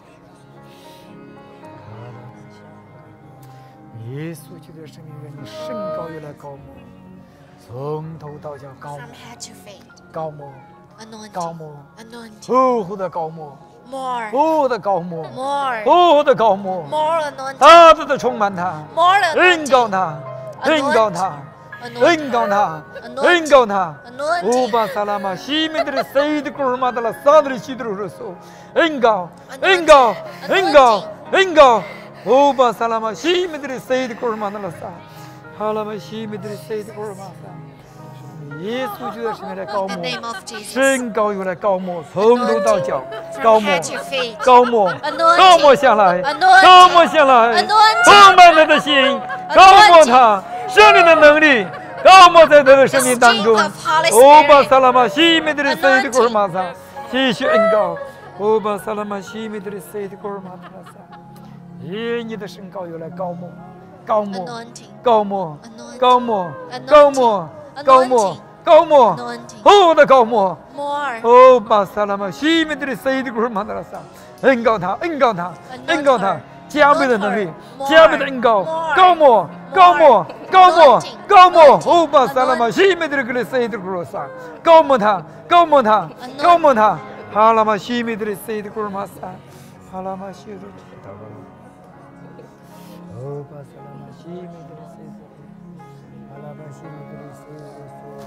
S1: 耶稣基督的生命愿你身高又来高摩，从头到脚高摩，高摩，高摩，厚厚的高摩，厚厚的高摩，厚厚的高摩，大大的充满他，恩膏他，恩膏他，恩膏他，恩膏他，乌巴萨拉玛西米特里塞的古尔玛达拉萨德里西德鲁索，恩膏，恩膏，恩膏，恩膏。 欧巴萨拉玛西米德塞的古尔玛纳拉萨，哈拉玛西米德塞的古尔玛萨，耶稣就在神来高
S2: In the
S1: 摩，
S2: name of Jesus.
S1: 神高又来高摩，从头到脚
S2: From
S1: 高摩
S2: head to feet.
S1: 高摩
S2: Anointing.
S1: 高摩下来，
S2: Anointing.
S1: 高摩下来，
S2: Anointing.
S1: 充满他的心，高摩他圣灵的能力。高摩在他的生命当中，
S2: The strength of Holy
S1: 欧巴
S2: Spirit.
S1: 萨拉玛西米德塞的古尔玛萨，继续恩高，欧巴萨拉玛西米德塞的古尔玛萨，耶，你的身高又来高摩，高摩，
S2: Anointing.
S1: 高摩，
S2: Anointing.
S1: 高摩，
S2: Anointing.
S1: 高摩，高摩，高摩，
S2: Anointing.
S1: 哦的高摩，
S2: More.
S1: 欧巴萨拉玛西米德塞的古尔玛萨，恩高他，恩高他，恩高他。加倍的能力，加倍的恩高，高摩，高摩，高摩，高摩，欧巴萨拉玛西米德格里塞德古罗萨，高摩他，高摩他，高摩他，哈拉玛西米德里塞德古罗玛萨，哈拉玛西鲁达巴拉，欧巴萨拉玛西米德里塞德，哈拉玛西米德里塞德古，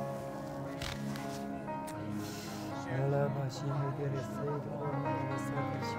S1: 哈拉玛西米德里塞德古罗玛萨西。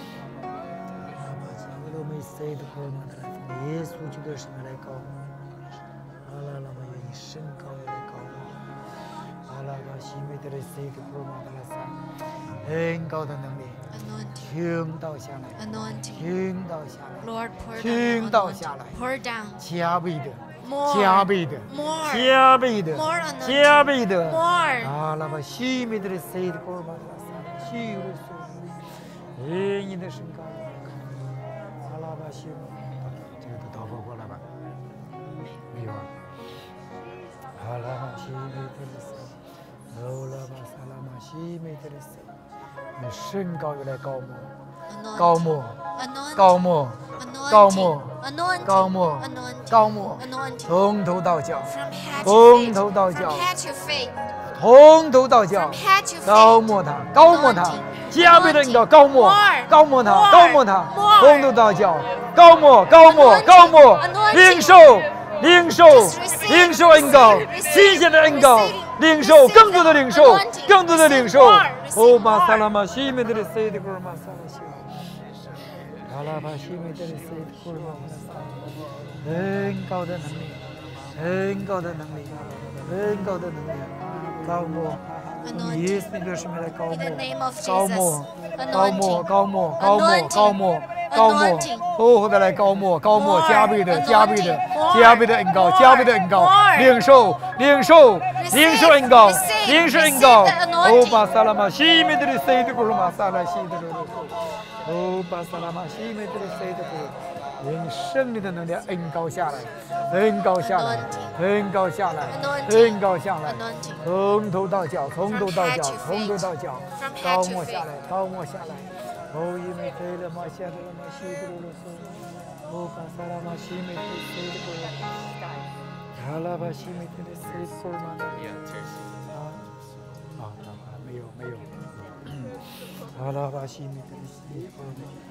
S1: 我们谁都不能来，耶稣基督是来高，阿拉拉玛愿你身高来高，阿拉巴西米德的谁都不能来三，很高的能力，
S2: Anointing.
S1: 倾倒下来，
S2: Anointing.
S1: 倾倒下来，
S2: Lord, pour
S1: 倾
S2: down.
S1: 倒下来，
S2: Pour down.
S1: 加倍的，
S2: More.
S1: 加倍的，
S2: More.
S1: 加倍的，
S2: More anointing.
S1: 加倍的，
S2: More.
S1: 阿拉巴西米德的谁都不能来三，西鲁苏，你的身高。阿拉巴西，这个都祷告过了吧？没有啊。阿拉巴西米德里斯，欧拉巴萨拉玛西米德里斯，你身高又来高摩，
S2: Anointing.
S1: 高摩，
S2: Anointing.
S1: 高摩，
S2: Anointing.
S1: 高摩，
S2: Anointing.
S1: 高摩，
S2: Anointing.
S1: 高摩，
S2: Anointing.
S1: 从头到脚，
S2: From head to
S1: 从
S2: feet.
S1: 头到
S2: From
S1: 脚，
S2: head to feet.
S1: 从头到脚
S2: From，head to
S1: 高
S2: feet.
S1: 摩他，高摩他，加倍的恩膏，高摩，高摩他，高摩他，从头到脚。高摩，高摩，高摩，领受，领受，领受恩膏，新鲜的恩膏，领受更多的领受，更多的领受。欧巴萨拉玛西米德里塞的古尔玛萨拉西，阿拉巴西米德里塞的古尔玛萨，恩膏的能力，恩膏的能力，恩膏的能力，高摩。耶稣的生命来高摩，高摩，高摩，高摩，高摩，高摩，高摩，厚的来高摩，高摩，加倍的，加倍的，加倍的恩膏，加倍的恩膏，领受，领受，领受恩膏，领受恩膏。欧巴萨拉玛西米德里塞的古尔玛萨拉西的罗，欧巴萨拉玛西米德里塞的古，愿圣灵的能量恩膏下来，恩膏下来，恩膏下来，恩膏下来。从头到脚，从头到脚，从头到脚，高摩下来，高摩下来。哦，因为飞了嘛，下来了嘛，西德罗索，哦，巴萨拉玛西米特西德罗，阿拉巴西米特的西德罗嘛，没有没有，阿拉巴西米特的西德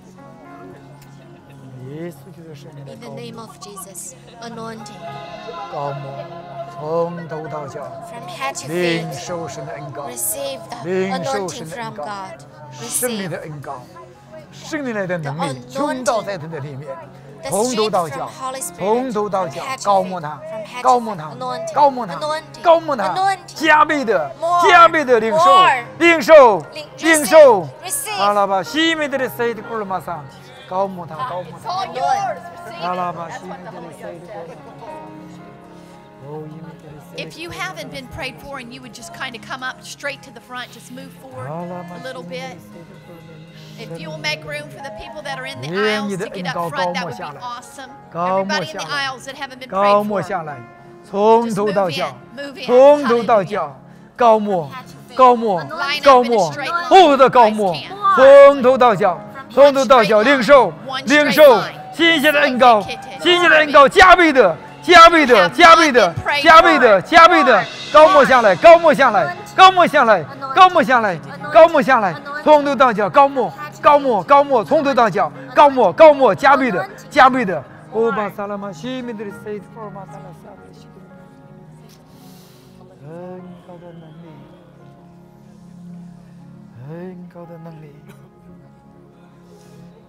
S1: 罗，耶稣就是圣灵的
S2: In the
S1: 高摩，
S2: name of Jesus. Anointing.
S1: 高摩，从头到脚。
S2: From head to
S1: 领
S2: feet.
S1: 受神的恩膏，
S2: Receive the
S1: 领受
S2: anointing
S1: 神的恩
S2: from
S1: 膏，
S2: God.
S1: 圣灵
S2: Receive
S1: 的恩膏，圣灵来的能力
S2: The
S1: 充倒在他的里面，
S2: the
S1: 从头
S2: strength
S1: 到
S2: from
S1: 脚，
S2: Holy Spirit.
S1: 从头到
S2: From
S1: 脚
S2: head to
S1: 高
S2: feet.
S1: 摩他
S2: From head，to
S1: 高摩
S2: feet.
S1: 他，
S2: Anointing.
S1: 高摩他，
S2: Anointing.
S1: 高摩他，
S2: Anointing.
S1: 加倍的，
S2: More.
S1: 加倍的领受
S2: More.
S1: 领受，
S2: Receive.
S1: 领受，
S2: Receive.
S1: 阿拉巴西米德的塞的古尔玛萨，高摩他，高摩他， 阿拉巴西米德的塞的古尔玛萨，哦，伊米德的塞。
S4: If you haven't been prayed for and you would just kind of come up straight to the front, just move forward a little bit. If you will make room for the people that are in the aisles to get up front, that would be awesome. Everybody in the aisles that haven't been
S1: 高
S4: prayed
S1: 摩
S4: for.
S1: 下来，从头到脚，
S4: Move in.
S1: 从头到脚，高摩，高摩，
S4: Line
S1: 高
S4: up in a
S1: 摩
S4: straight line.，
S1: 厚的高摩
S4: You guys，
S1: 从头到脚，从头到脚，领受，领受，新鲜的恩膏，新鲜的恩膏，加倍的，加倍的，加倍的，加倍的，加倍的，高摩下来，高摩下来，高摩下来，高摩下来，高摩下来，从头到脚，高摩，高摩，高摩，从头到脚，高摩，高摩，加倍的，加倍的。欧巴萨拉玛西米德里塞特尔玛萨拉萨拉西德，很高的能力，很高的能力，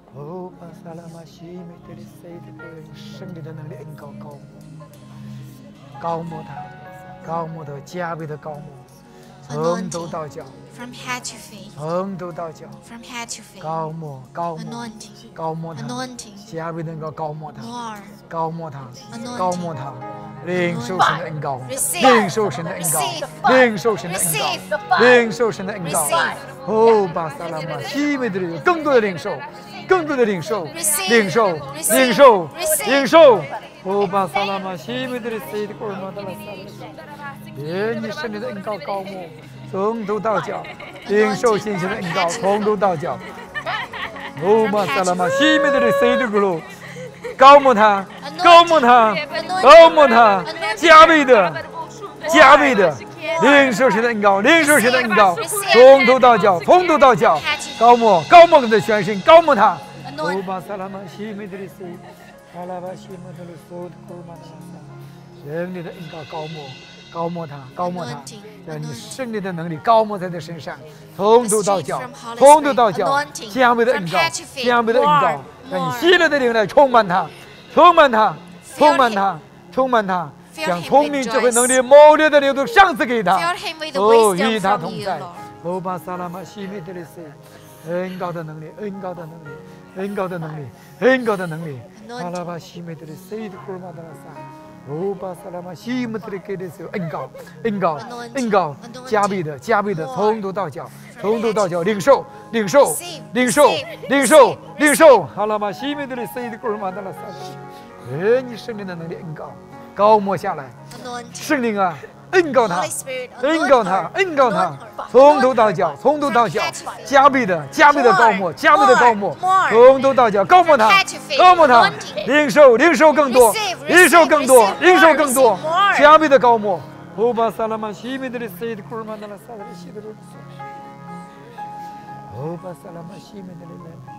S1: 哦，巴萨拉玛西米德里塞的胜利的能力恩膏高抹，高抹他，高抹他，加倍的高抹，从头到脚，
S2: from head to feet,
S1: 从头到脚，
S2: from head to feet.
S1: 高抹高抹
S2: Anointing,
S1: 高抹他，
S2: anointing,
S1: 加倍的恩膏高抹他，
S2: more.
S1: 高抹他，
S2: Anointing.
S1: 高抹他，领受神的恩膏，
S2: Receive.
S1: 领受神的恩膏
S2: Receive.，
S1: 领受神的恩
S2: Receive.
S1: 膏，领受神的恩膏
S2: Receive.。
S1: 哦，巴萨拉玛西米德里更多的领受，更多的领受，
S2: Receive.
S1: 领受，
S2: Receive.
S1: 领受，
S2: Receive.
S1: 领受。哦，巴萨拉玛西米德里塞的古尔玛达拉萨拉，愿你神的恩膏高抹，从头到脚，领受信心的恩膏，从头到脚。哦，巴萨拉玛西米德里塞的古鲁，高抹他，高抹他，高抹他，加倍的，加倍的。领受神的恩膏，领受神的恩膏，从头到脚，从头到脚，高抹，高抹的全身，高抹他。哦，巴萨拉玛西米德里塞，阿拉巴西米德里索的古尔玛达拉萨，圣灵的恩膏高抹，高抹他，高抹他，让你圣灵的能力高抹在他身上，从头到脚，从头到脚，加倍的恩膏，加倍的恩膏，让你喜乐的灵来充满他，充满他，充满他，充满他。将聪明、智慧、能力、谋略的灵都赏赐给他。
S2: Fill him with the
S1: 哦，
S2: wisdom
S1: 与他
S2: from
S1: 同
S2: you,
S1: 在。
S2: Lord.
S1: 哦，巴萨拉玛西米德里塞，恩高的能力，恩高的能力，恩高的能力，恩高的能力。阿拉巴西米德里塞的古尔玛达拉萨。哦，巴萨拉玛西米德里给的是恩高，恩高，恩高，加倍的，加倍的，从头到脚，从头到脚，领受，领受，领受，领受，领受。阿拉巴西米德里塞的古尔玛达拉萨。愿你圣灵的能力恩高。 高抹下来，
S2: Anointing.
S1: 圣灵啊，恩膏他
S2: Holy Spirit,
S1: 恩膏他，恩膏他，从头到脚，从头到脚，加倍的，加倍的高抹，加倍的高抹，从头到脚，高抹他，高抹他，领受，领受更多，领受更多，领受更多，加倍的高抹。欧巴萨拉玛西米德里塞的古尔玛达拉萨的西德罗斯，欧巴萨拉玛西米德里来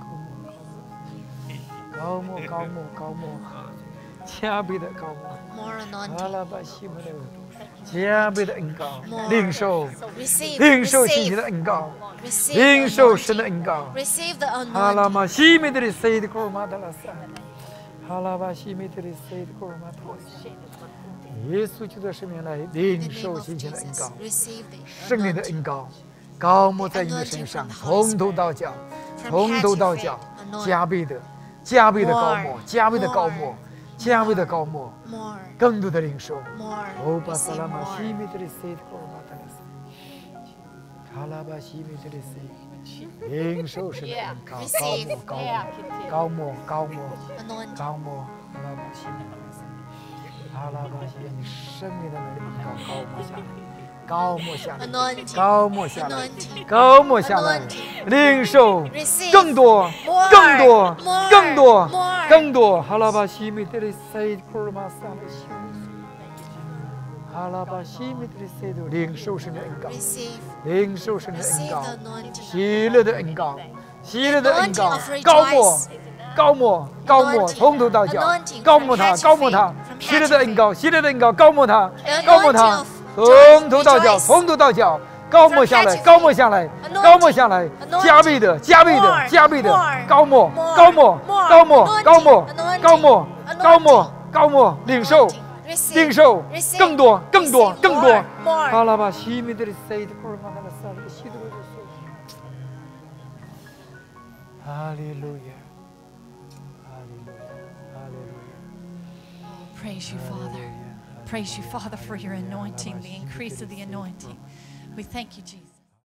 S1: 高抹，高抹，高抹。 加倍的高抹，
S2: More
S1: 阿
S2: anointing.
S1: 拉巴西姆的加倍的恩膏，领受，
S2: Receive,
S1: 领受信心
S2: receive,
S1: 的恩膏，
S2: receive
S1: 领
S2: the
S1: 受神的
S2: anointing.
S1: 恩膏。
S2: Receive the
S1: 阿拉
S2: anointing.
S1: 玛西米德里塞的古尔玛达拉萨，阿拉巴西米德里塞的古尔玛达拉萨。耶稣基督的生命来
S2: In
S1: 领
S2: the name
S1: 受
S2: of
S1: 信心的恩
S2: Jesus,
S1: 膏，
S2: receive the
S1: 圣灵的
S2: anointing.
S1: 恩膏，高抹在你的身上，从头到脚，从头到脚，加倍的，加倍的高抹，加倍的高抹，加倍的高抹。
S2: More,
S1: 更多的领受。
S2: more.
S1: 哦，巴萨
S2: Receive
S1: 拉玛西
S2: more.
S1: 米德里塞的古尔玛达拉萨，卡拉巴西米德里塞，领受神的恩膏，高抹，高抹，高抹，
S2: Anointing.
S1: 高抹，阿拉巴西米德里塞，阿拉巴西，你生命的能力恩膏高抹下来，高抹下来，
S2: Anointing.
S1: 高抹下来，
S2: Anointing.
S1: 高抹下来，
S2: Anointing.
S1: 领受
S2: Receive
S1: 更多，
S2: more,
S1: 更多，
S2: more,
S1: 更多
S2: more.，
S1: 更多，哈拉巴西米德里塞的古尔玛萨的西。 阿拉巴西米德里塞的领受神的恩膏，
S2: Receive,
S1: 领受神的恩
S2: receive
S1: 膏
S2: the，anointing.
S1: 喜乐的恩膏，喜乐的恩膏
S2: Anointing of rejoice.，
S1: 高抹，高抹，高抹，
S2: Anointing.
S1: 从头到脚
S2: Anointing，
S1: 高抹它，
S2: from head to
S1: 高抹它
S2: feet，from，
S1: 喜乐的恩膏，喜乐的恩膏，高抹它
S2: The，
S1: 高抹它
S2: anointing，of
S1: 从头到脚，
S2: rejoice
S1: 从头到脚，高抹下来，
S2: From head to feet
S1: 高抹下来，
S2: Anointing，
S1: 高抹下来，
S2: Anointing，
S1: 加倍的，加倍的，
S2: more，
S1: 加倍的
S2: more，
S1: 高抹，
S2: more，
S1: 高抹，
S2: more，
S1: 高抹，
S2: anointing，
S1: 高抹，
S2: anointing，
S1: 高抹，高抹，高抹，领受。
S2: Receive,
S1: 领受
S2: receive,
S1: 更多，更多，
S2: receive
S1: 更多
S2: more，more。
S1: 阿拉巴西米德里塞的古尔玛达拉萨的西德罗斯。哈利路亚，哈利路亚，哈利路亚。
S4: Praise you, Father. Praise you, Father, for your anointing, the increase of the anointing. We thank you, Jesus.